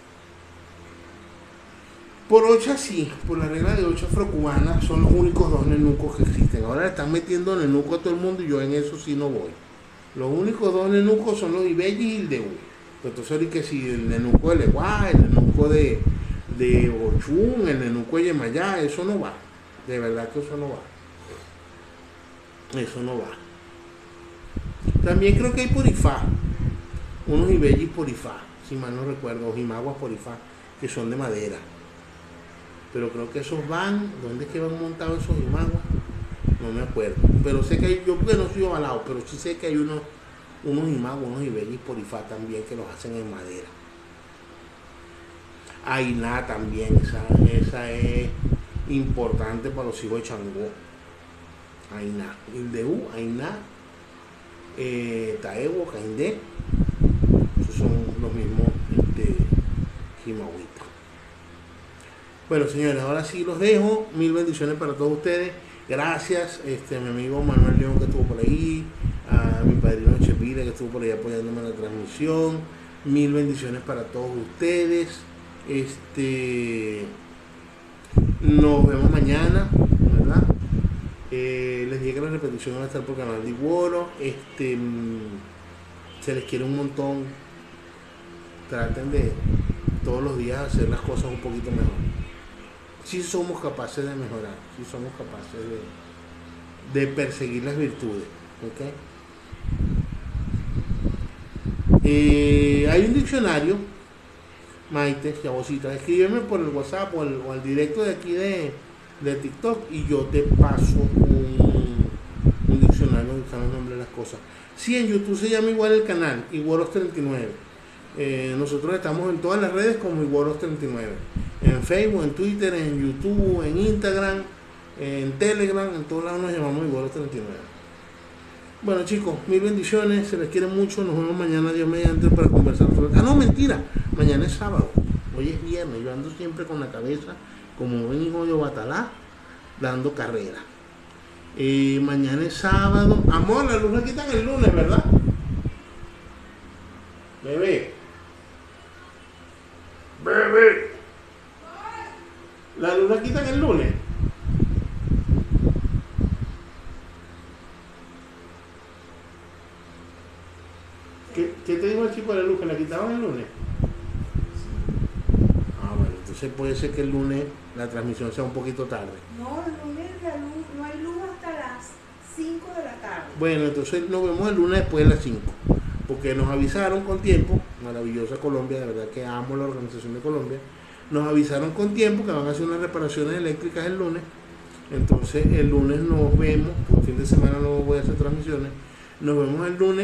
Por ocho sí, por la regla de ocho afrocubanas, son los únicos dos nenucos que existen. Ahora le están metiendo nenuco a todo el mundo y yo en eso sí no voy. Los únicos dos nenucos son los Ibelli y el de U. Entonces ahorita si el nenuco de Leguá, el nenuco de, de Ochun, el nenuco de Yemayá, eso no va. De verdad que eso no va. Eso no va. También creo que hay por Ifá, unos Ibelli por Ifá, si mal no recuerdo, o Jimaguas por Ifá, que son de madera. Pero creo que esos van, ¿dónde es que van montados esos Jimaguas? No me acuerdo. Pero sé que hay, yo porque no soy avalado, pero sí sé que hay unos, unos Jimaguas, unos Ibelli por Ifá también que los hacen en madera. Ainá también, esa, esa es importante para los hijos de Changó. Ainá, Ildeú, Ainá, eh, Taewo, Caindé, esos son los mismos este, Jimahuitas. Bueno, señores, ahora sí los dejo. Mil bendiciones para todos ustedes. Gracias este, a mi amigo Manuel León que estuvo por ahí, a mi padrino Chepira que estuvo por ahí apoyándome en la transmisión. Mil bendiciones para todos ustedes. Este, nos vemos mañana, ¿verdad? Eh, les dije que la repetición va a estar por el canal de Iguoro. Este, se les quiere un montón. Traten de todos los días hacer las cosas un poquito mejor. Sí somos capaces de mejorar, sí somos capaces de, de perseguir las virtudes. ¿Okay? Eh, hay un diccionario, Maite, Chabosita, escríbeme por el WhatsApp o, el, o al directo de aquí de, de TikTok y yo te paso un, un diccionario donde están los nombres de las cosas. Sí, en YouTube se llama igual el canal, Iguoros treinta y nueve. Eh, nosotros estamos en todas las redes como Iguoros treinta y nueve. En Facebook, en Twitter, en YouTube, en Instagram, en Telegram, en todos lados nos llamamos Iguoros treinta y nueve. Bueno chicos, mil bendiciones, se les quiere mucho, nos vemos mañana Dios mediante para conversar sobre... Ah no, mentira, mañana es sábado, hoy es viernes, yo ando siempre con la cabeza como un hijo de Batalá, dando carrera. Eh, mañana es sábado, amor, la luz la quitan el lunes, ¿verdad? Bebé. Bebé. La luz la quitan el lunes. ¿Qué, ¿Qué te dijo el chico de la luz? ¿Que la quitaban el lunes? Ah, bueno, entonces puede ser que el lunes la transmisión sea un poquito tarde. No, el lunes la luz, no hay luz hasta las cinco de la tarde. Bueno, entonces nos vemos el lunes después de las cinco. Porque nos avisaron con tiempo, maravillosa Colombia, de verdad que amo la organización de Colombia. Nos avisaron con tiempo que van a hacer unas reparaciones eléctricas el lunes. Entonces el lunes nos vemos, por fin de semana no voy a hacer transmisiones. Nos vemos el lunes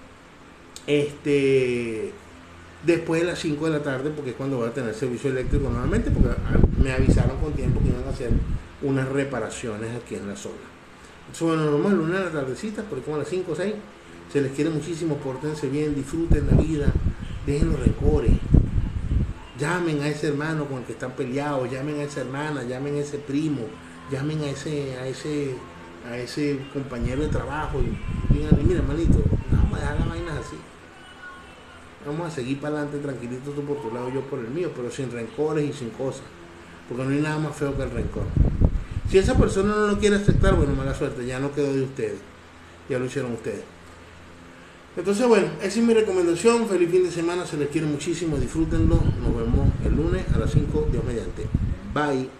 este después de las cinco de la tarde, porque es cuando voy a tener servicio eléctrico nuevamente, porque me avisaron con tiempo que iban a hacer unas reparaciones aquí en la zona. Entonces bueno, nos vemos el lunes a la tardecita, por ahí como a las cinco o seis. Se les quiere muchísimo, pórtense bien, disfruten la vida, dejen los rencores. Llamen a ese hermano con el que están peleados, llamen a esa hermana, llamen a ese primo, llamen a ese, a ese, a ese compañero de trabajo y díganle, mira hermanito, vamos a dejar las vainas así. Vamos a seguir para adelante tranquilitos, tú por tu lado, yo por el mío, pero sin rencores y sin cosas. Porque no hay nada más feo que el rencor. Si esa persona no lo quiere aceptar, bueno, mala suerte, ya no quedó de ustedes. Ya lo hicieron ustedes. Entonces bueno, esa es mi recomendación. Feliz fin de semana, se les quiere muchísimo, disfrútenlo. Nos vemos el lunes a las cinco, Dios mediante. Bye.